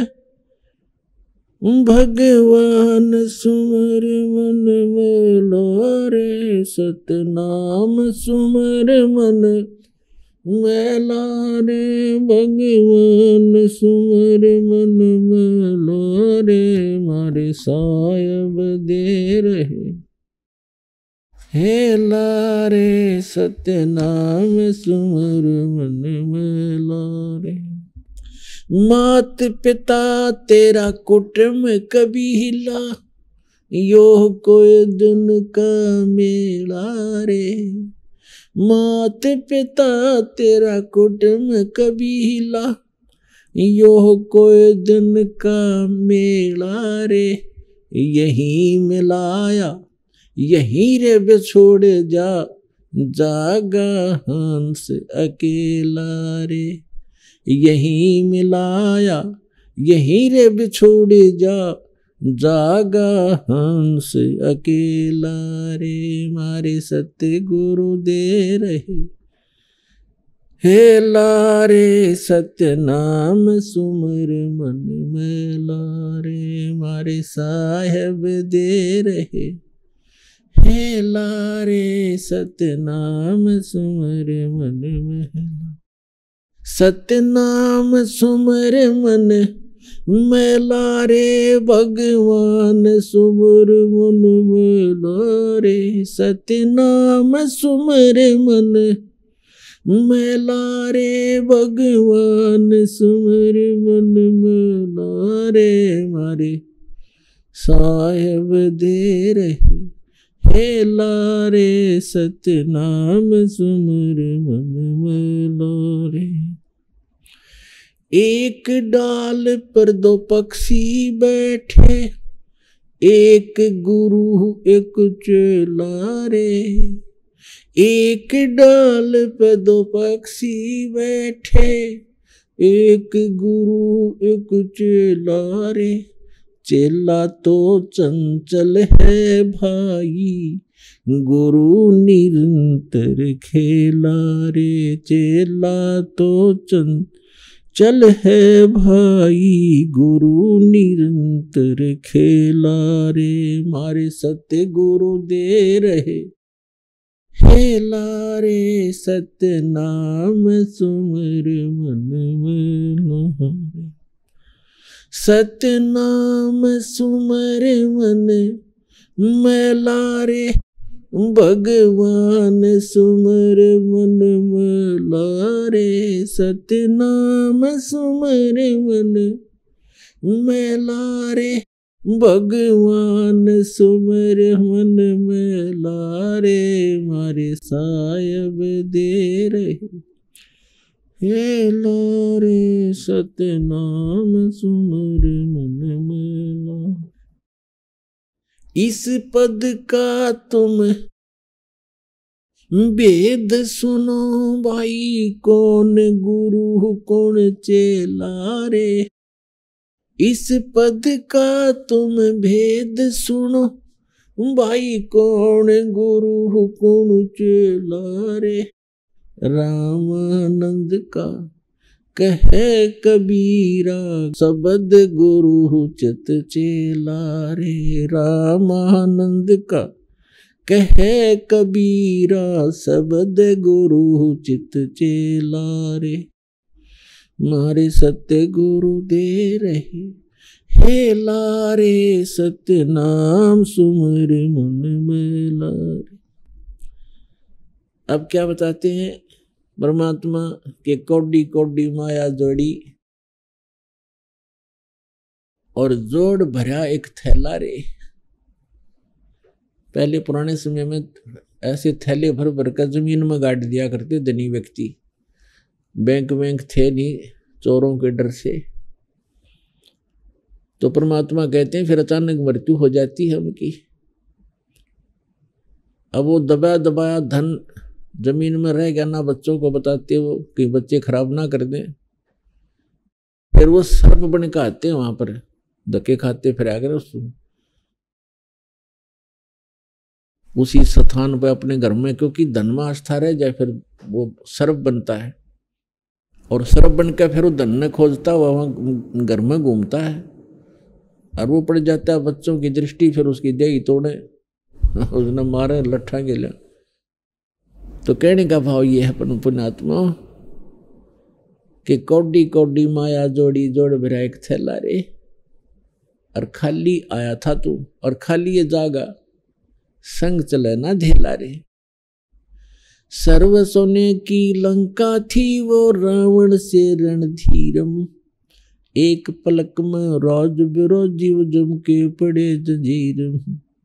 भगवान सुमर मन में लारे। सतनाम सुमर मन में लारे, भगवान सुमर मन में लारे। मारे सायब दे रहे हे लारे, सतनाम सुमर मन में लारे। मात पिता तेरा कुटुंब कभी हिला, यो कोई दिन का मेला रे। मात पिता तेरा कुटुंब कभी हिला, यो कोई दिन का मेला रे। यही मिलाया यही रे बिछोड़ जा, जागा हंस अकेला रे। यही मिलाया यही रे बिछोड़ जा, जागा हंस अकेला रे। मारे सतगुरु दे रहे हे लारे, सतनाम सुमर मन में लारे। मारे साहेब दे रहे हे लारे, सतनाम सुमर मन में लारे। सतनाम सुमर मन में लारे, भगवान सुमर मन में लारे। सतनाम सुमर मन में लारे, भगवान सुमर मन में लारे। मारे साहेब दे रहे हे लारे, सतनाम सुमर मन में लारे। एक डाल पर दो पक्षी बैठे, एक गुरु एक चेला रे। एक डाल पर दो पक्षी बैठे, एक गुरु एक चेला रे। चेला तो चंचल है भाई, गुरु निरंतर खेला रे। चेला तो चंचल है भाई, गुरु निरंतर खेला रे। मारे सतगुरु दे रहे हे लारे, सतनाम सुमर मन में लारे। सतनाम सुमर मन में लारे, भगवान सुमर मन में लारे। सतनाम सुमर मन में लारे, भगवान सुमर मन में लारे। मारे सायब दे रहे हे लारे, सतनाम सुमर मन में लारे। इस पद का तुम वेद सुनो भाई, कौन गुरु कौन चेला रे। इस पद का तुम भेद सुनो भाई, कौन गुरु कौन चेला रे। रामानंद का कहे कबीरा, शब्द गुरु चित चेला रे। रामानंद का कहे कबीरा, शब्द गुरु चित चेला रे। मारे सत्य गुरु दे रहे हे लारे, सतनाम सुमर मन में लारे। अब क्या बताते हैं परमात्मा के कोटि कोटि माया जोड़ी और जोड़ भरा एक थैला रे। पहले पुराने समय में ऐसे थैले भर भर कर जमीन में गाड़ दिया करते धनी व्यक्ति। बैंक थे नहीं चोरों के डर से। तो परमात्मा कहते हैं फिर अचानक मृत्यु हो जाती है उनकी। अब वो दबाया दबाया धन जमीन में रह गया ना, बच्चों को बताते वो कि बच्चे खराब ना कर दें। फिर वो सर्प बन के आते हैं वहां पर, धक्के खाते फिर आकर उसी स्थान पर अपने घर में, क्योंकि धन में आस्था रह जाए फिर वो सर्प बनता है। और सर्प बन के फिर वो धन ने खोजता हुआ वहां घर में घूमता है और वो पड़ जाता है बच्चों की दृष्टि, फिर उसकी देही तोड़े, उसने मारे लट्ठा गिला। तो कहने का भाव ये है पुण्यात्मा कि कौडी कौडी माया जोड़ी जोड़ भरा एक थैला रे, और खाली आया था तू और खाली ये जागा, संग चले ना ढेला रे। सर्व सोने की लंका थी वो रावण से रणधीरम, एक पलक में रोज बिरोज जीव जम के पड़े जंजीर।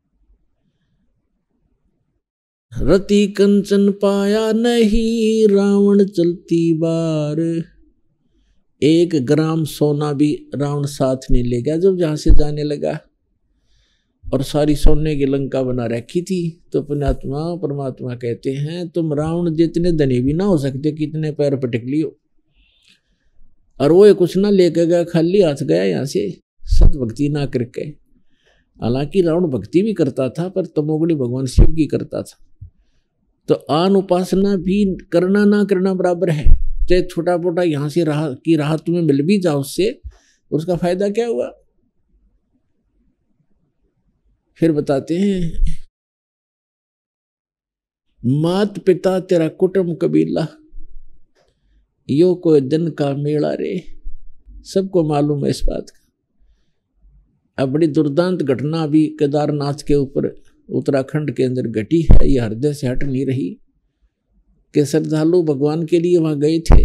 रति कंचन पाया नहीं रावण चलती बार, एक ग्राम सोना भी रावण साथ नहीं ले गया जब जहां से जाने लगा। और सारी सोने की लंका बना रखी थी। तो पुण्यात्मा परमात्मा कहते हैं तुम रावण जितने धनी भी ना हो सकते, कितने पैर पटक लियो, और वो कुछ ना लेके गया, खाली हाथ गया यहाँ से, सत भक्ति ना करके। हालांकि रावण भक्ति भी करता था पर तमोगुणी भगवान शिव की करता था। तो आन उपासना भी करना ना करना बराबर है। चाहे छोटा मोटा यहाँ से राहत तुम्हें मिल भी जाओ, उससे उसका फायदा क्या हुआ। फिर बताते हैं मात पिता तेरा कुटुंब कबीला, यो कोई दिन का मेला रे। सबको मालूम है इस बात का। अब बड़ी दुर्दांत घटना अभी केदारनाथ के ऊपर उत्तराखंड के अंदर घटी है, ये हृदय से हट नहीं रही कि श्रद्धालु भगवान के लिए वहां गए थे,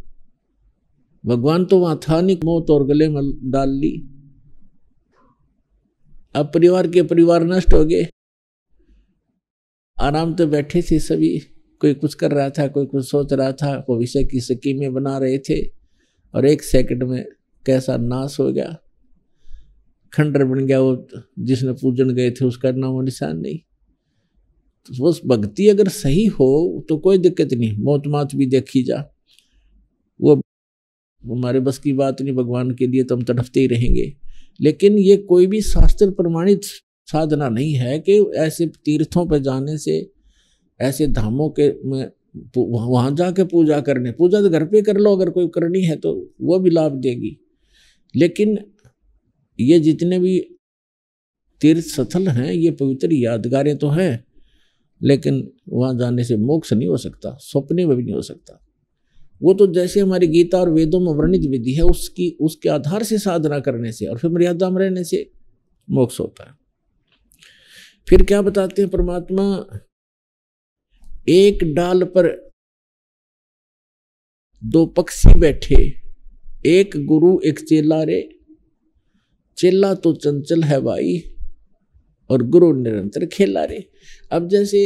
भगवान तो वहां था नहीं, मौत और गले में डाल ली। अब परिवार के परिवार नष्ट हो गए। आराम तो बैठे थे सभी, कोई कुछ कर रहा था, कोई कुछ सोच रहा था, भविष्य की स्कीमें बना रहे थे, और एक सेकंड में कैसा नाश हो गया, खंडर बन गया। वो जिसने पूजन गए थे उसका नाम निशान नहीं। तो वो भक्ति अगर सही हो तो कोई दिक्कत नहीं, मौत मात भी देखी जा, वो हमारे बस की बात नहीं। भगवान के लिए तो हम तड़पते ही रहेंगे। लेकिन ये कोई भी शास्त्र प्रमाणित साधना नहीं है कि ऐसे तीर्थों पर जाने से, ऐसे धामों के में वहां जाके पूजा करने, पूजा तो घर पे कर लो अगर कोई करनी है तो वो भी लाभ देगी। लेकिन ये जितने भी तीर्थ स्थल हैं ये पवित्र यादगारें तो हैं, लेकिन वहां जाने से मोक्ष नहीं हो सकता, सपने में भी नहीं हो सकता। वो तो जैसे हमारी गीता और वेदों में वर्णित विधि है उसके आधार से साधना करने से और फिर मर्यादा में रहने से मोक्ष होता है। फिर क्या बताते हैं परमात्मा, एक डाल पर दो पक्षी बैठे, एक गुरु एक चेला रे। चेला तो चंचल है भाई और गुरु निरंतर खेला रे। अब जैसे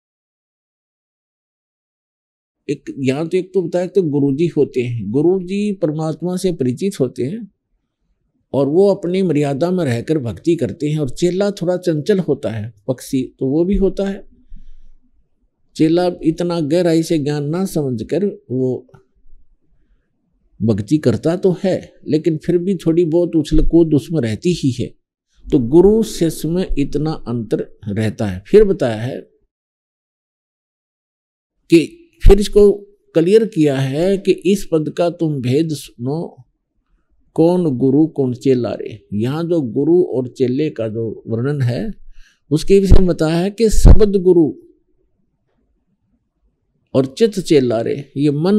एक यहाँ तो एक तो बताया तो गुरुजी होते हैं, गुरुजी परमात्मा से परिचित होते हैं और वो अपनी मर्यादा में रहकर भक्ति करते हैं। और चेला थोड़ा चंचल होता है, पक्षी तो वो भी होता है। चेला इतना गहराई से ज्ञान ना समझकर वो भक्ति करता तो है, लेकिन फिर भी थोड़ी बहुत उछल कूद उसमें रहती ही है। तो गुरु शिष्य में इतना अंतर रहता है। फिर बताया है कि फिर इसको क्लियर किया है कि इस पद का तुम भेद सुनो, कौन गुरु कौन चेला रे। यहाँ जो गुरु और चेले का जो वर्णन है उसके विषय में बताया है कि शब्द गुरु और चित्त चेला रे। ये मन,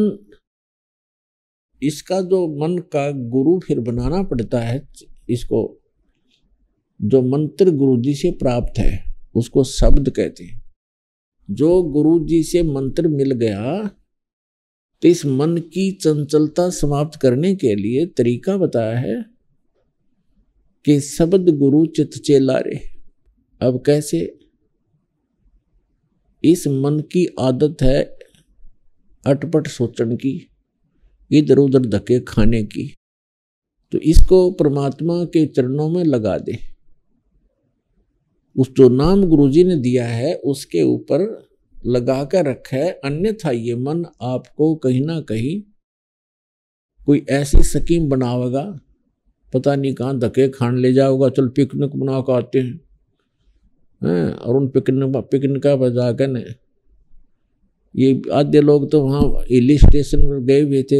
इसका जो मन का गुरु फिर बनाना पड़ता है, इसको जो मंत्र गुरु जी से प्राप्त है उसको शब्द कहते हैं। जो गुरु जी से मंत्र मिल गया तो इस मन की चंचलता समाप्त करने के लिए तरीका बताया है कि शब्द गुरु चित चेला रे। अब कैसे? इस मन की आदत है अटपट सोचने की, इधर उधर धक्के खाने की, तो इसको परमात्मा के चरणों में लगा दे। उस जो नाम गुरुजी ने दिया है उसके ऊपर लगा कर रखा है, अन्यथा ये मन आपको कहीं ना कहीं कोई ऐसी स्कीम बनावेगा, पता नहीं कहाँ धक्के खान ले जाओगा। चल पिकनिक बना कर आते हैं, और उन पिकनिक पर जाकर न ये आधे लोग तो वहाँ हिल स्टेशन पर गए हुए थे,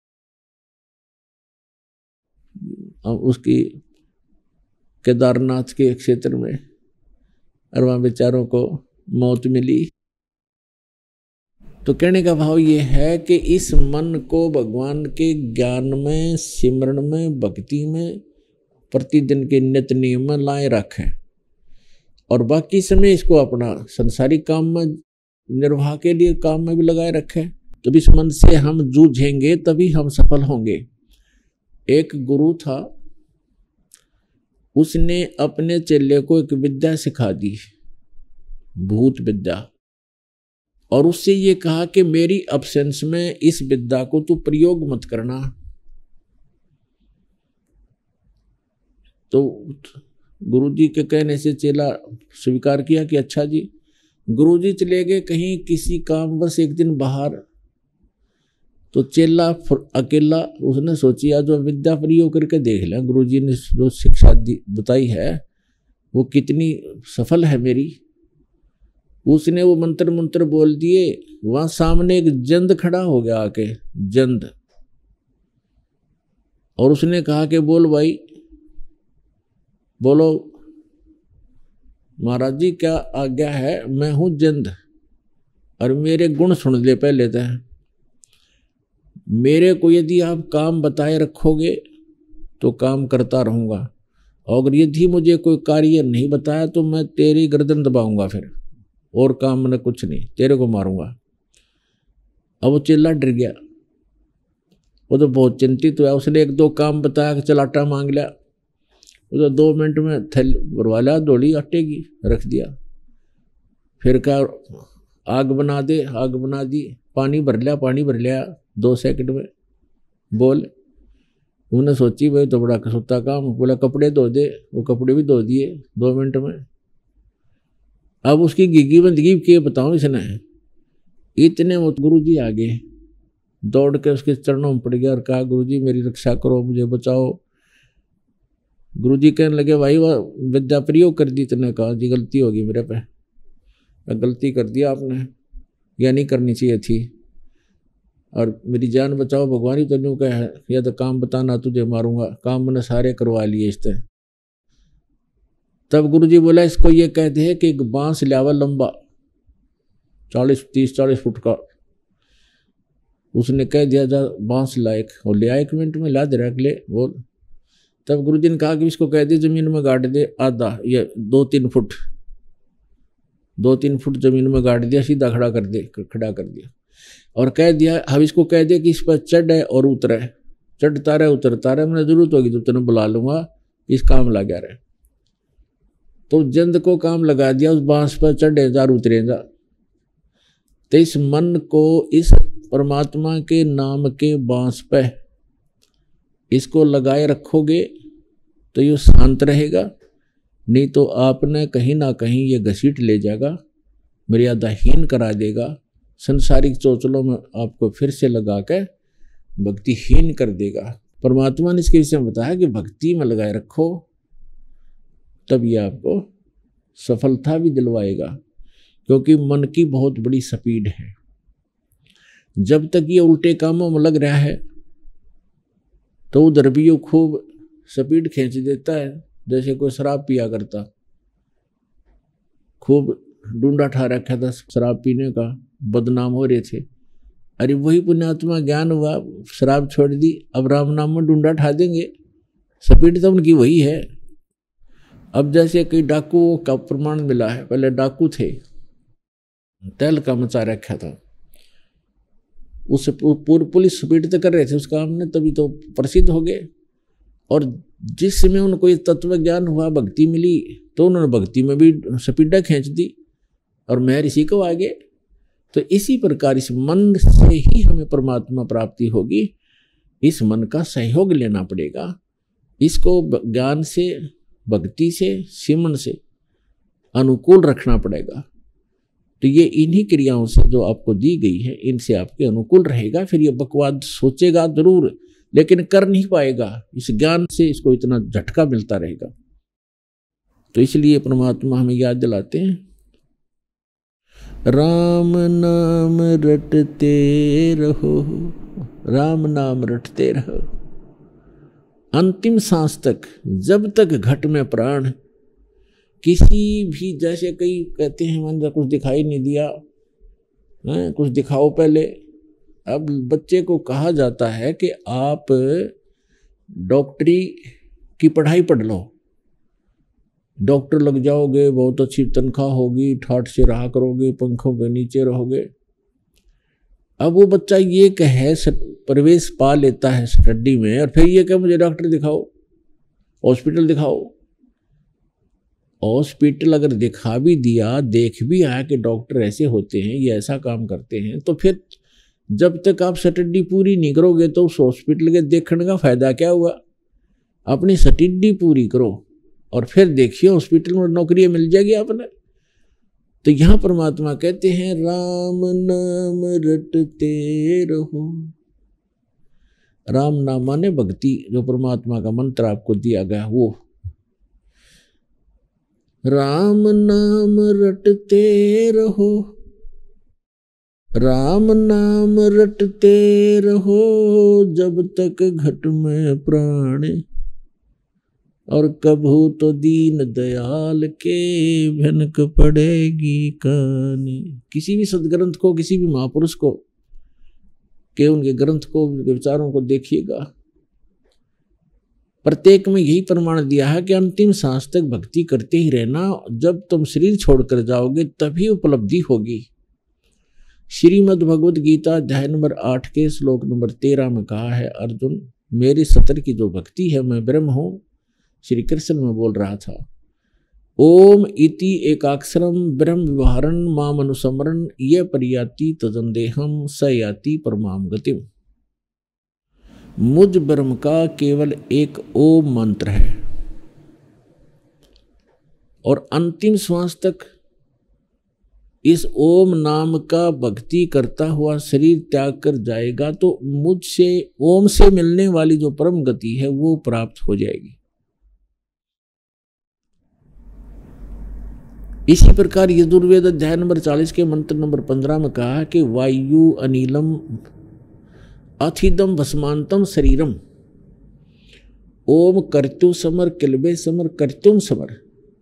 उसकी केदारनाथ के क्षेत्र में, और वहाँ बेचारों को मौत मिली। तो कहने का भाव ये है कि इस मन को भगवान के ज्ञान में, सिमरण में, भक्ति में, प्रतिदिन के नित्य नियम में लाए रखें, और बाकी समय इसको अपना संसारिक काम में, निर्वाह के लिए काम में भी लगाए रखें। तो इस मन से हम जूझेंगे तभी हम सफल होंगे। एक गुरु था, उसने अपने चेले को एक विद्या सिखा दी, भूत विद्या, और उससे ये कहा कि मेरी एब्सेंस में इस विद्या को तू प्रयोग मत करना। तो गुरुजी के कहने से चेला स्वीकार किया कि अच्छा जी। गुरुजी चले गए कहीं किसी काम बस एक दिन बाहर, तो चेला अकेला, उसने सोची आज जो विद्या प्रयोग करके देख लें, गुरुजी ने जो शिक्षा बताई है वो कितनी सफल है मेरी। उसने वो मंत्र बोल दिए, वहां सामने एक जंद खड़ा हो गया आके, जंद, और उसने कहा कि बोल भाई, बोलो महाराज जी क्या आज्ञा है। मैं हूं जंद, और मेरे गुण सुन ले पहले तो। मेरे को यदि आप काम बताए रखोगे तो काम करता रहूंगा, और यदि मुझे कोई कार्य नहीं बताया तो मैं तेरी गर्दन दबाऊंगा फिर, और काम में कुछ नहीं, तेरे को मारूंगा। अब वो चेला डर गया, वो तो बहुत चिंतित हुआ। उसने एक दो काम बताया कि चल आटा मांग लिया, वो तो 2 मिनट में थैली भरवा लिया, दौड़ी आटे की रख दिया। फिर कहा आग बना दे, आग बना दी, पानी भर लिया 2 सेकंड में। बोल, उन्होंने सोची भाई तो बड़ा कसुत्ता काम। बोला कपड़े धो दे, वो कपड़े भी धो दिए 2 मिनट में। अब उसकी गिगी बंदगी के बताऊं इसने, इतने वो गुरुजी आगे दौड़ के उसके चरणों में पड़ गया और कहा गुरुजी मेरी रक्षा करो, मुझे बचाओ। गुरुजी कहने लगे भाई वह विद्या प्रयोग कर दी। तूने कहा जी गलती होगी मेरे पे, गलती कर दिया आपने, या नहीं करनी चाहिए थी, और मेरी जान बचाओ भगवान ही तेनों कहा है, या तो काम बताना तुझे मारूंगा। काम मैंने सारे करवा लिए इससे। तब गुरुजी बोला इसको ये कहते हैं कि एक बांस लियावा लंबा 30-40 फुट का। उसने कह दिया जा बांस लायक, और लिया 1 मिनट में ला दे रख ले बोल। तब गुरुजी ने कहा कि इसको कह दे जमीन में गाड़ दे आधा, या 2-3 फुट, 2-3 फुट जमीन में गाड़ दिया, सीधा खड़ा कर दिया, और कह दिया अब इसको कह दे कि इस पर चढ़े और उतरे, चढ़ता रहे उतरता रहे, मैंने जरूरत होगी तो तेने बुला लूंगा, इस काम लगा रहे। तो जंद को काम लगा दिया, उस बांस पर चढ़े जा उतरे जा। तो इस मन को इस परमात्मा के नाम के बांस पे इसको लगाए रखोगे तो ये शांत रहेगा, नहीं तो आपने कहीं ना कहीं ये घसीट ले जाएगा, मर्यादाहीन करा देगा, संसारिक चौचलों में आपको फिर से लगा के भक्तिहीन कर देगा। परमात्मा ने इसके विषय में बताया कि भक्ति में लगाए रखो, तब ये आपको सफलता भी दिलवाएगा, क्योंकि मन की बहुत बड़ी स्पीड है। जब तक ये उल्टे कामों में लग रहा है तो उधर भी ये खूब स्पीड खींच देता है, जैसे कोई शराब पिया करता, खूब ढूंढा ठा रखा था शराब पीने का, बदनाम हो रहे थे। अरे वही पुण्यात्मा ज्ञान हुआ, शराब छोड़ दी, अब राम नाम में ढूंढा ठा देंगे, स्पीड तो उनकी वही है। अब जैसे कई डाकुओं का प्रमाण मिला है, पहले डाकू थे, तहलका मचा रखा था। उससे पूरी पुलिस स्पीड तक कर रहे थे उस काम ने, तभी तो प्रसिद्ध हो गए। और जिस समय उनको ये तत्व ज्ञान हुआ, भक्ति मिली, तो उन्होंने भक्ति में भी स्पीडा खींच दी और मैं ऋषि को आगे। तो इसी प्रकार इस मन से ही हमें परमात्मा प्राप्ति होगी। इस मन का सहयोग लेना पड़ेगा, इसको ज्ञान से, भक्ति से, सिमरन से अनुकूल रखना पड़ेगा। तो ये इन्हीं क्रियाओं से जो आपको दी गई है, इनसे आपके अनुकूल रहेगा। फिर ये बकवाद सोचेगा जरूर, लेकिन कर नहीं पाएगा। इस ज्ञान से इसको इतना झटका मिलता रहेगा। तो इसलिए परमात्मा हमें याद दिलाते हैं, राम नाम रटते रहो, राम नाम रटते रहो अंतिम सांस तक, जब तक घट में प्राण। किसी भी, जैसे कई कहते हैं मन कुछ दिखाई नहीं दिया, कुछ दिखाओ पहले। अब बच्चे को कहा जाता है कि आप डॉक्टरी की पढ़ाई पढ़ लो, डॉक्टर लग जाओगे, बहुत अच्छी तनख्वाह होगी, ठाठ से रहा करोगे, पंखों के नीचे रहोगे। अब वो बच्चा ये कहे, प्रवेश पा लेता है स्टडी में, और फिर ये कहे मुझे डॉक्टर दिखाओ, हॉस्पिटल दिखाओ। हॉस्पिटल अगर दिखा भी दिया, देख भी आया कि डॉक्टर ऐसे होते हैं, ये ऐसा काम करते हैं, तो फिर जब तक आप स्टडी पूरी नहीं करोगे तो उस हॉस्पिटल के देखने का फायदा क्या हुआ। अपनी स्टडी पूरी करो और फिर देखिए हॉस्पिटल में नौकरी मिल जाएगी आपने। तो यहाँ परमात्मा कहते हैं, राम नाम रटते रहो। राम नाम माने भक्ति, जो परमात्मा का मंत्र आपको दिया गया वो। राम नाम रटते रहो, राम नाम रटते रहो, जब तक घट में प्राण, और कभू तो दीन दयाल के भनक पड़ेगी कानी। किसी भी सदग्रंथ को, किसी भी महापुरुष को के उनके ग्रंथ को, उनके विचारों को देखिएगा, प्रत्येक में यही प्रमाण दिया है कि अंतिम सांस तक भक्ति करते ही रहना। जब तुम शरीर छोड़कर जाओगे तभी उपलब्धि होगी। श्रीमद् भगवद गीता अध्याय नंबर 8 के श्लोक नंबर 13 में कहा है, अर्जुन मेरे सतर की जो भक्ति है, मैं ब्रह्म हूँ। श्री कृष्ण में बोल रहा था, ओम इति एकाक्षरम ब्रह्म विवहारन माम अनुसमरण ये परियाति तजंदेहम स याति परमाम गतिम। मुझ ब्रह्म का केवल एक ओम मंत्र है, और अंतिम श्वास तक इस ओम नाम का भक्ति करता हुआ शरीर त्याग कर जाएगा तो मुझसे, ओम से मिलने वाली जो परम गति है वो प्राप्त हो जाएगी। इसी प्रकार यजुर्वेद अध्याय नंबर 40 के मंत्र नंबर 15 में कहा कि वायु अनिलम अथिदम भस्मांतम शरीरम, ओम कर्तु समर किलबे समर कर्तुम समर।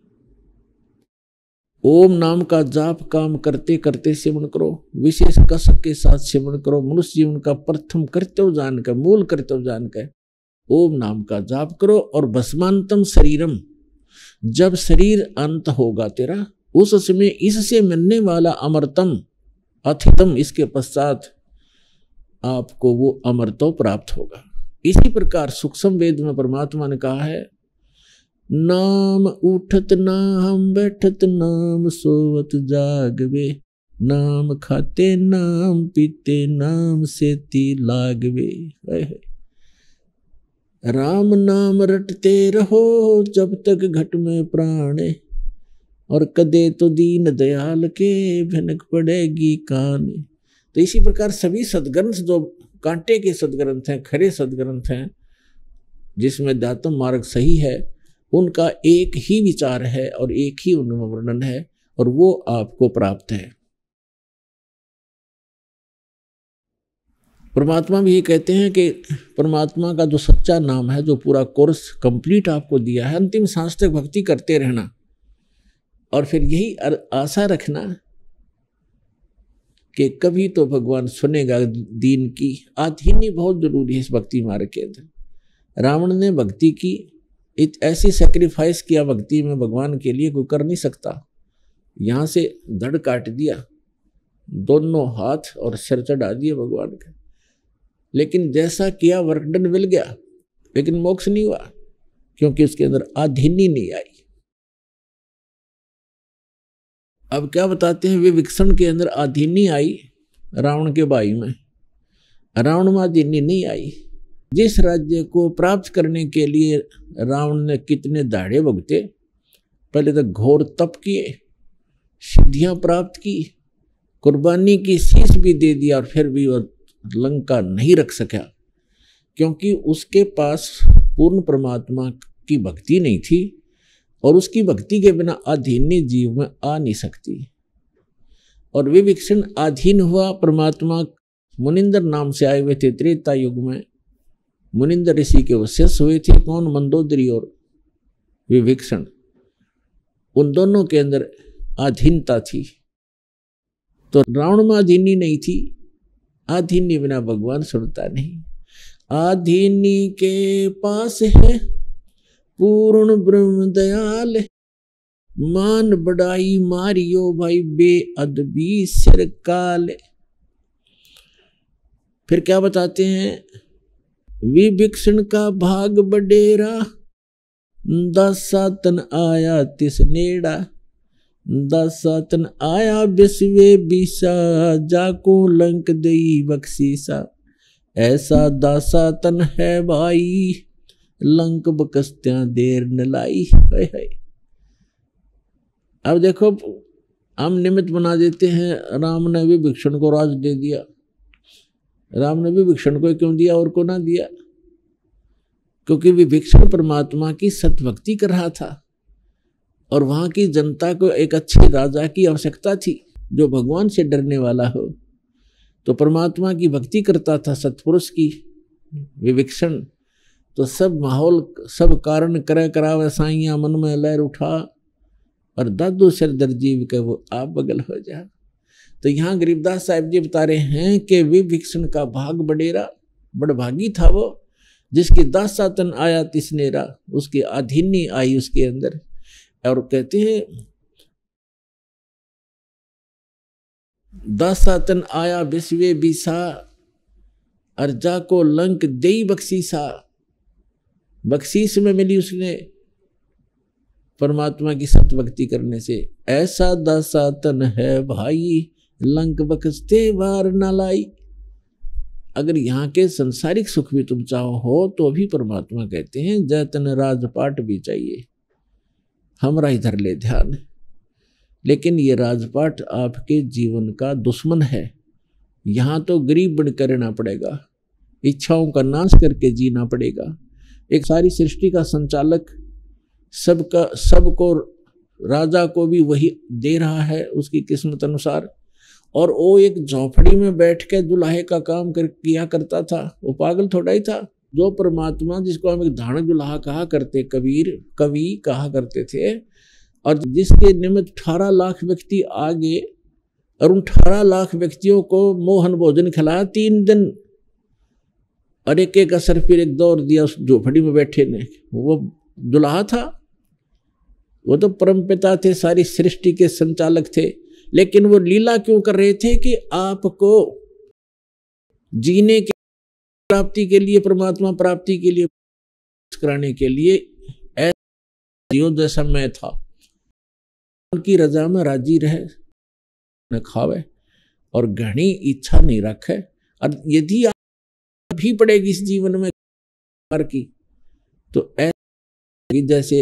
ओम नाम का जाप काम करते करते सिमरण करो, विशेष कसक के साथ सिमरण करो। मनुष्य जीवन का प्रथम कर्तव्य जानकर, मूल कर्तव्य जानकर ओम नाम का जाप करो। और भस्मांतम शरीरम, जब शरीर अंत होगा तेरा, उस समय इससे मिलने वाला अमरतम अथितम, इसके पश्चात आपको वो अमरत्व प्राप्त होगा। इसी प्रकार सूक्ष्म वेद में परमात्मा ने कहा है, नाम उठत नाम बैठत नाम सोवत जागवे, नाम खाते नाम पीते नाम सेती लागवे। राम नाम रटते रहो जब तक घट में प्राण, और कदे तो दीन दयाल के भनक पड़ेगी कान। तो इसी प्रकार सभी सदग्रंथ जो कांटे के सदग्रंथ हैं, खरे सदग्रंथ हैं, जिसमें अध्यात्म मार्ग सही है, उनका एक ही विचार है और एक ही उनमें वर्णन है, और वो आपको प्राप्त है। परमात्मा भी ये कहते हैं कि परमात्मा का जो सच्चा नाम है, जो पूरा कोर्स कंप्लीट आपको दिया है, अंतिम सांस तक भक्ति करते रहना, और फिर यही आशा रखना कि कभी तो भगवान सुनेगा दीन की। आधीनी बहुत जरूरी है इस भक्ति मार्ग के अंदर। रावण ने भक्ति की, ऐसी सेक्रीफाइस किया भक्ति में भगवान के लिए, कोई कर नहीं सकता। यहाँ से धड़ काट दिया, दोनों हाथ और सिर चढ़ा दिए भगवान के। लेकिन जैसा किया वर्कडन मिल गया, लेकिन मोक्ष नहीं हुआ, क्योंकि उसके अंदर आधीनी नहीं आई। अब क्या बताते हैं, विभीषण के अंदर आधीनी आई रावण के भाई में, रावण में आधीनी नहीं आई। जिस राज्य को प्राप्त करने के लिए रावण ने कितने दाढ़े भुगते, पहले तो घोर तप किए, सिद्धियां प्राप्त की, कुर्बानी की, शीश भी दे दिया, और फिर भी वह लंका नहीं रख सका, क्योंकि उसके पास पूर्ण परमात्मा की भक्ति नहीं थी, और उसकी भक्ति के बिना अधीनी जीव में आ नहीं सकती। और विभीषण अधीन हुआ परमात्मा। मुनिंदर नाम से आए हुए थे त्रेता युग में, मुनिंदर ऋषि के वशिष्ठ हुए थे। कौन? मंदोदरी और विभीषण। उन दोनों के अंदर अधीनता थी। तो रावण में अधीनी नहीं थी। अधीनी बिना भगवान सुनता नहीं। अधीनी के पास है पूर्ण ब्रह्म दयाल, मान बढ़ाई मारियो भाई बेअदबी सिर काल। फिर क्या बताते हैं, विभीषण का भाग बडेरा, दासातन आया तिस नेड़ा, दासातन आया बिस्वे बीसा, जाको लंक दई बख्शीसा। ऐसा दासातन है भाई, लंक बकस्त्या देर न लाई। अब देखो, हम निमित्त बना देते हैं, राम ने विभीषण को राज दे दिया। राम ने विभीषण को क्यों दिया और को ना दिया? क्योंकि विभीषण परमात्मा की सतभक्ति कर रहा था, और वहां की जनता को एक अच्छे राजा की आवश्यकता थी, जो भगवान से डरने वाला हो। तो परमात्मा की भक्ति करता था, सत्पुरुष की विभीषण। तो सब माहौल, सब कारण करे करावे साइया, मन में लहर उठा, और दादू सिर दर्जी के वो आप बगल हो जा। तो यहाँ गरीबदास साहिब जी बता रहे हैं कि विभीषण का भाग बडेरा, बड़भागी था वो, जिसकी दासातन आया तिसनेरा, उसकी अधीनी आई उसके अंदर। और कहते हैं, दासातन आया बिस्वे बीसा, अर्जा को लंक देई बख्शीसा। बख्शीश में मिली उसने परमात्मा की सतभक्ति करने से। ऐसा दासातन है भाई, लंक बख्शते वार न लाई। अगर यहाँ के संसारिक सुख भी तुम चाहो हो, तो भी परमात्मा कहते हैं जैतन राजपाट भी चाहिए, हमरा इधर ले ध्यान। लेकिन ये राजपाट आपके जीवन का दुश्मन है। यहाँ तो गरीब बनकर रहना पड़ेगा, इच्छाओं का नाश करके जीना पड़ेगा। एक सारी सृष्टि का संचालक, सबको राजा को भी वही दे रहा है उसकी किस्मत अनुसार। और वो एक झोपड़ी में बैठ के दुल्हे का काम किया करता था। वो पागल थोड़ा ही था। जो परमात्मा, जिसको हम एक धानक दुल्हा कहा करते, कवि कहा करते थे, और जिसके निमित्त 18 लाख व्यक्ति आ गए, और उन 18 लाख व्यक्तियों को मोहन भोजन खिलाया 3 दिन, और एक एक असर फिर एक दौर दिया उस झोपड़ी में बैठे ने। वो दुल्हा था, वो तो परमपिता थे, सारी सृष्टि के संचालक थे। लेकिन वो लीला क्यों कर रहे थे कि आपको जीने की प्राप्ति के लिए, परमात्मा प्राप्ति के लिए कराने के लिए ऐसा जैसा मैं था, उनकी रजा में राजी रहे, न खावे और घनी इच्छा नहीं रखे। और यदि आप भी पड़ेगी इस जीवन में की, तो ऐसा जैसे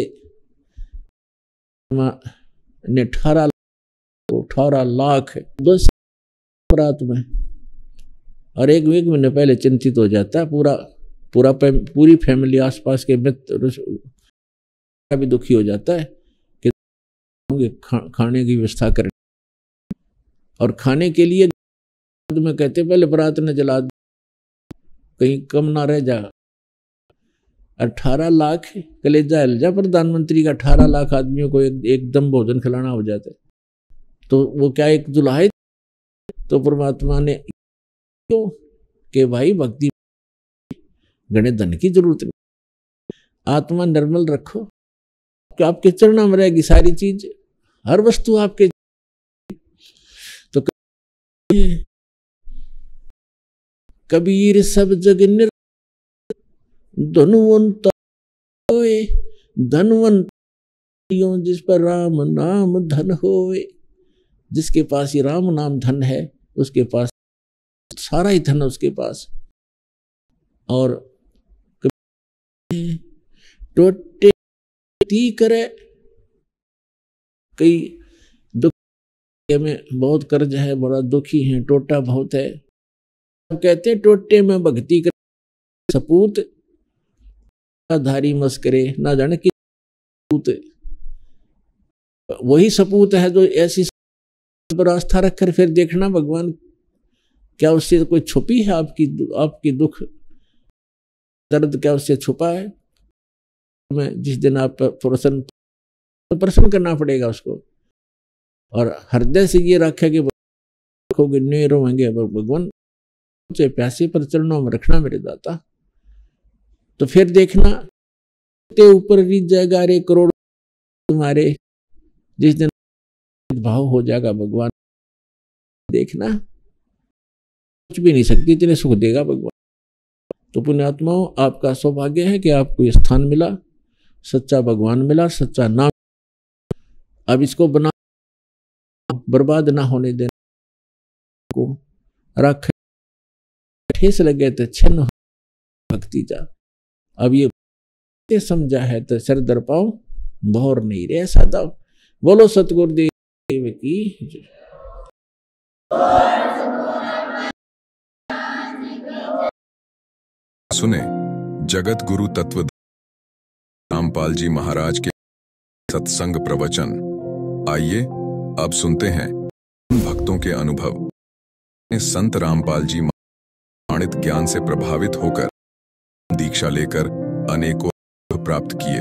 ने 18 लाख 2 रात में, और एक महीने पहले चिंतित हो जाता है पूरी फैमिली, आसपास के मित्र भी दुखी हो जाता है कि खाने की व्यवस्था करें। और खाने के लिए में कहते पहले बरात ने जला, कहीं कम ना रह जा। 18 लाख कलेजा हिल जा प्रधानमंत्री का, 18 लाख आदमियों को एकदम भोजन खिलाना हो जाता है। तो वो क्या एक दुल्हा? तो परमात्मा ने क्यों कि भाई भक्ति गणे धन की जरूरत नहीं, आत्मा निर्मल रखो, तो आपके चरणों में रहेगी सारी चीज, हर वस्तु आपके। तो कबीर सब जग निर धनवंत होए, धनवंत जिस पर राम नाम धन होए। जिसके पास ये राम नाम धन है उसके पास सारा ही धन उसके पास। और टोटे ती करे, कई दुख में बहुत कर्ज है, बड़ा दुखी है, टोटा बहुत है, कहते हैं टोटे में भक्ति कर सपूत धारी मस्करे ना जाने कि सपूत। वही सपूत है जो ऐसी पर आस्था रखकर फिर देखना भगवान क्या उससे कोई छुपी है, आपकी दुख दर्द क्या उससे छुपा है। मैं जिस दिन आप प्रसन्न करना पड़ेगा उसको, और हृदय से ये रखा कि रखोगे नहीं रोएंगे, भगवान से प्यासे पर चरणों में रखना मेरे दाता। तो फिर देखना ते ऊपर रीत जाएगा रे करोड़ तुम्हारे, जिस दिन भाव हो जाएगा भगवान देखना कुछ भी नहीं सकती, इतने सुख देगा भगवान। तो पुण्यात्माओं, आपका सौभाग्य है कि आपको ये स्थान मिला, सच्चा भगवान मिला, सच्चा नाम। अब इसको बना बर्बाद ना होने देना को रख, ठेस लगे तो छिन्न भक्ति जा। अब ये समझा है तो सर दर पाओ भौर नहीं रहे सादा। बोलो सतगुरुदेव की। सुने जगत गुरु तत्व रामपाल जी महाराज के सत्संग प्रवचन। आइए अब सुनते हैं उन भक्तों के अनुभव। संत रामपाल जी प्रमाणित ज्ञान से प्रभावित होकर दीक्षा लेकर अनेकों प्राप्त किए।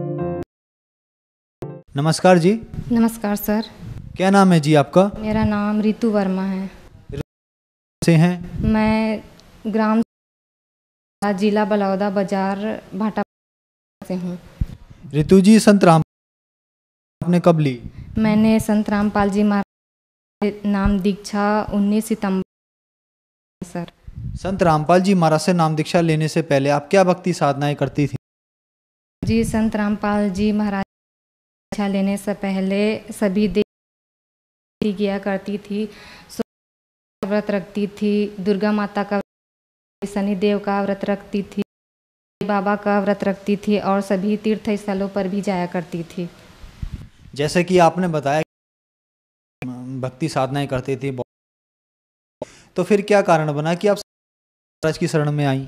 नमस्कार जी। नमस्कार सर। क्या नाम है जी आपका? मेरा नाम रितु वर्मा है। से हैं? मैं ग्राम जिला बलौदा बाजार भाटा से हूँ। रितु जी, संत राम आपने कब ली? मैंने संत रामपाल जी महाराज नाम दीक्षा 19 सितंबर सर। संत रामपाल जी महाराज से नाम दीक्षा लेने से पहले आप क्या भक्ति साधनाएं करती थी? जी, संत रामपाल जी महाराज दीक्षा लेने से पहले सभी देवी किया करती थी, व्रत रखती थी, दुर्गा माता का, शनिदेव का व्रत रखती थी, बाबा का व्रत रखती थी और सभी तीर्थ स्थलों पर भी जाया करती थी। जैसे कि आपने बताया भक्ति साधनाएं करती थी, तो फिर क्या कारण बना कि आप महाराज की शरण में आई?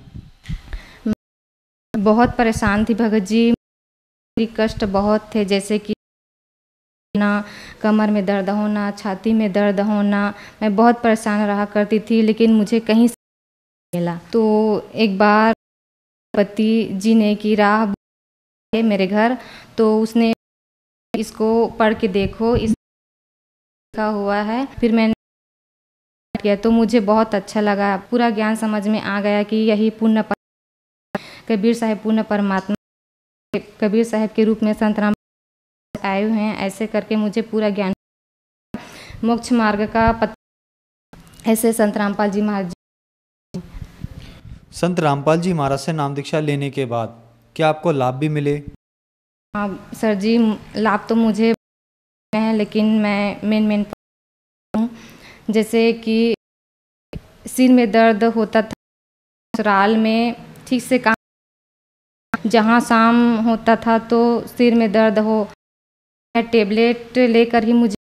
बहुत परेशान थी भगत जी, कष्ट बहुत थे, जैसे कि ना कमर में दर्द होना, छाती में दर्द होना, मैं बहुत परेशान रहा करती थी, लेकिन मुझे कहीं से मिला। तो एक बार पति जी ने की राह मेरे घर, तो उसने इसको पढ़ के देखो, इस लिखा हुआ है। फिर मैंने किया तो मुझे बहुत अच्छा लगा, पूरा ज्ञान समझ में आ गया कि यही पूर्ण कबीर साहब पूर्ण परमात्मा, कबीर साहब के रूप में संत राम आए हुए हैं। ऐसे करके मुझे पूरा ज्ञान, मोक्ष मार्ग का पता। ऐसे संत रामपाल जी महाराज। संत रामपाल जी महाराज से नाम दीक्षा लेने के बाद क्या आपको लाभ भी मिले? हाँ सर जी, लाभ तो मुझे है, लेकिन मैं मेन जैसे कि सिर में दर्द होता था, ससुराल में ठीक से काम, जहाँ शाम होता था तो सिर में दर्द हो, टेबलेट लेकर ही मुझे,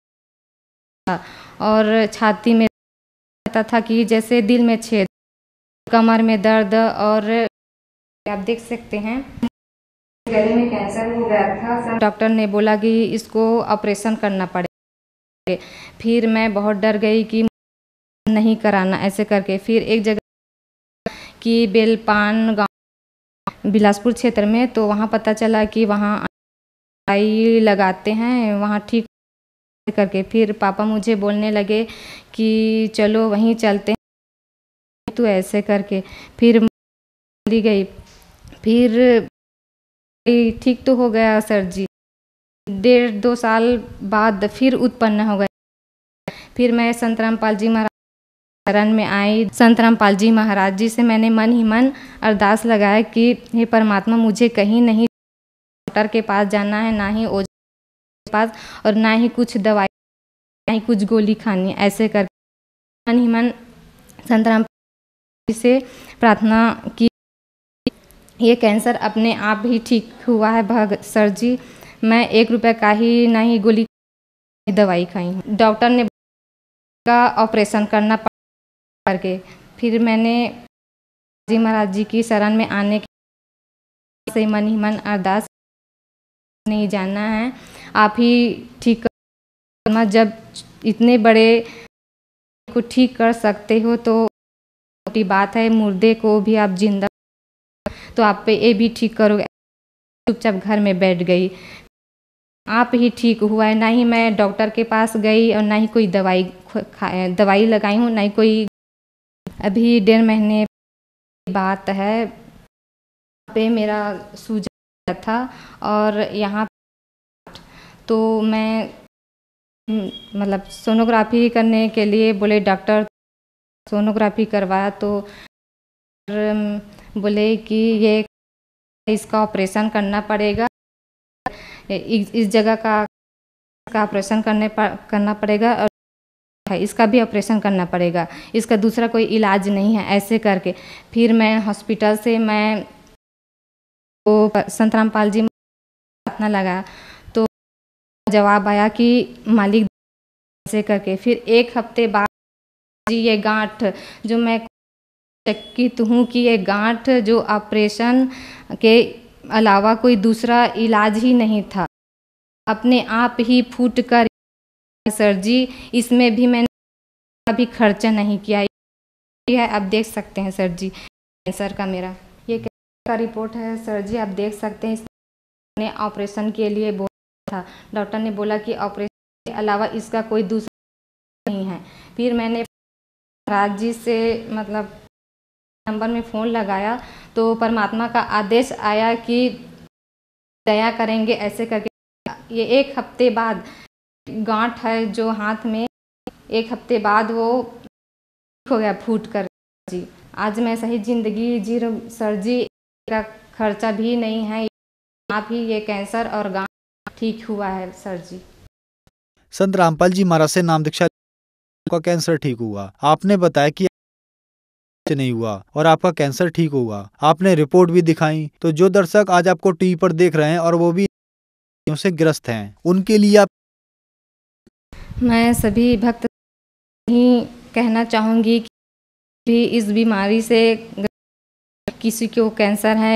और छाती में रहता था कि जैसे दिल में छेद, कमर में दर्द, और आप देख सकते हैं गले में कैंसर हो गया था। डॉक्टर ने बोला कि इसको ऑपरेशन करना पड़ेगा। फिर मैं बहुत डर गई कि नहीं कराना, ऐसे करके फिर एक जगह कि बेलपान गांव बिलासपुर क्षेत्र में, तो वहाँ पता चला कि वहाँ दवाई लगाते हैं, वहाँ ठीक करके फिर पापा मुझे बोलने लगे कि चलो वहीं चलते हैं, तो ऐसे करके फिर चली गई। फिर ठीक तो हो गया सर जी, 1.5-2 साल बाद फिर उत्पन्न हो गया। फिर मैं संत रामपाल जी महाराज शरण में आई। संत रामपाल जी महाराज जी से मैंने मन ही मन अरदास लगाया कि हे परमात्मा, मुझे कहीं नहीं डॉक्टर के पास जाना है, ना ही ओझा के पास, और ना ही कुछ दवाई, ना ही कुछ गोली खानी है। ऐसे करके मन ही मन संत रामपाल जी से प्रार्थना की। ये कैंसर अपने आप ही ठीक हुआ है सर जी। मैं 1 रुपये का ही ना ही गोली दवाई खाई हूँ। डॉक्टर ने का ऑपरेशन करना करके फिर मैंने जी महाराज जी की शरण में आने के से मन ही मन अरदास नहीं जाना है, आप ही ठीक करना। जब इतने बड़े को ठीक कर सकते हो तो छोटी बात है, मुर्दे को भी आप जिंदा तो आप पे ये भी ठीक करोगे। चुपचाप घर में बैठ गई। आप ही ठीक हुआ है, ना ही मैं डॉक्टर के पास गई और ना ही कोई दवाई लगाई हूँ, ना ही कोई। अभी 1.5 महीने बात है पे मेरा सूजन था और यहाँ तो मैं मतलब सोनोग्राफी करने के लिए बोले डॉक्टर। सोनोग्राफी करवाया तो बोले कि ये इसका ऑपरेशन करना पड़ेगा, इस जगह का ऑपरेशन करना पड़ेगा और इसका भी ऑपरेशन करना पड़ेगा, इसका दूसरा कोई इलाज नहीं है। ऐसे करके फिर मैं हॉस्पिटल से मैं वो संत रामपाल जी प्रार्थना लगा तो जवाब आया कि मालिक ऐसे करके। फिर 1 हफ्ते बाद जी ये गांठ जो मैं चकित हूँ कि ये गांठ जो ऑपरेशन के अलावा कोई दूसरा इलाज ही नहीं था, अपने आप ही फूट कर सर जी। इसमें भी मैंने अभी खर्चा नहीं किया है। आप देख सकते हैं सर जी, कैंसर का मेरा ये कैंसर का रिपोर्ट है सर जी, आप देख सकते हैं। इसने ऑपरेशन के लिए बोला था, डॉक्टर ने बोला कि ऑपरेशन के अलावा इसका कोई दूसरा नहीं है। फिर मैंने महाराज जी से मतलब नंबर में फ़ोन लगाया तो परमात्मा का आदेश आया कि दया करेंगे ऐसे करके। ये 1 हफ्ते बाद गांठ है जो हाथ में, 1 हफ्ते बाद वो हो गया फूट कर जी। आज मैं सही ज़िंदगी जी सर जी, का खर्चा भी नहीं है, आप ही ये कैंसर और गांठ ठीक हुआ है सर जी। संत रामपाल जी महाराज से नाम दीक्षा का कैंसर ठीक हुआ। आपने बताया कि नहीं हुआ और आपका कैंसर ठीक हुआ। आपने रिपोर्ट भी दिखाई। तो जो दर्शक आज आपको टीवी पर देख रहे हैं और वो भी से ग्रस्त हैं, उनके लिए आप मैं सभी भक्त ही कहना चाहूँगी कि भी इस बीमारी से किसी को कैंसर है,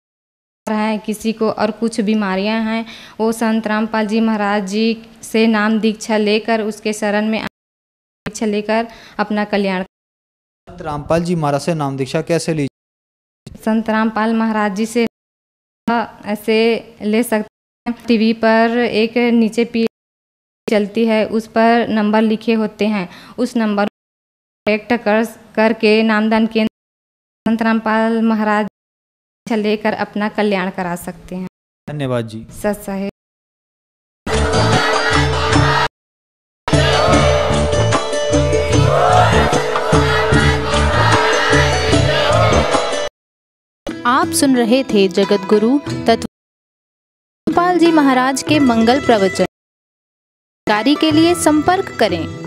किसी को और कुछ बीमारियां हैं, वो संत रामपाल जी महाराज जी से नाम दीक्षा लेकर उसके शरण में दीक्षा लेकर अपना कल्याण। संत रामपाल जी महाराज से नाम दीक्षा कैसे ली? संत रामपाल महाराज जी से ऐसे ले सकते हैं। टीवी पर एक नीचे पी चलती है, उस पर नंबर लिखे होते हैं, उस नंबर कॉन्टैक्ट करके नामदान केंद्र संत रामपाल महाराज लेकर अपना कल्याण करा सकते हैं। धन्यवाद जी। सच है। आप सुन रहे थे जगत गुरु तत्व रामपाल जी महाराज के मंगल प्रवचन। जानकारी के लिए संपर्क करें।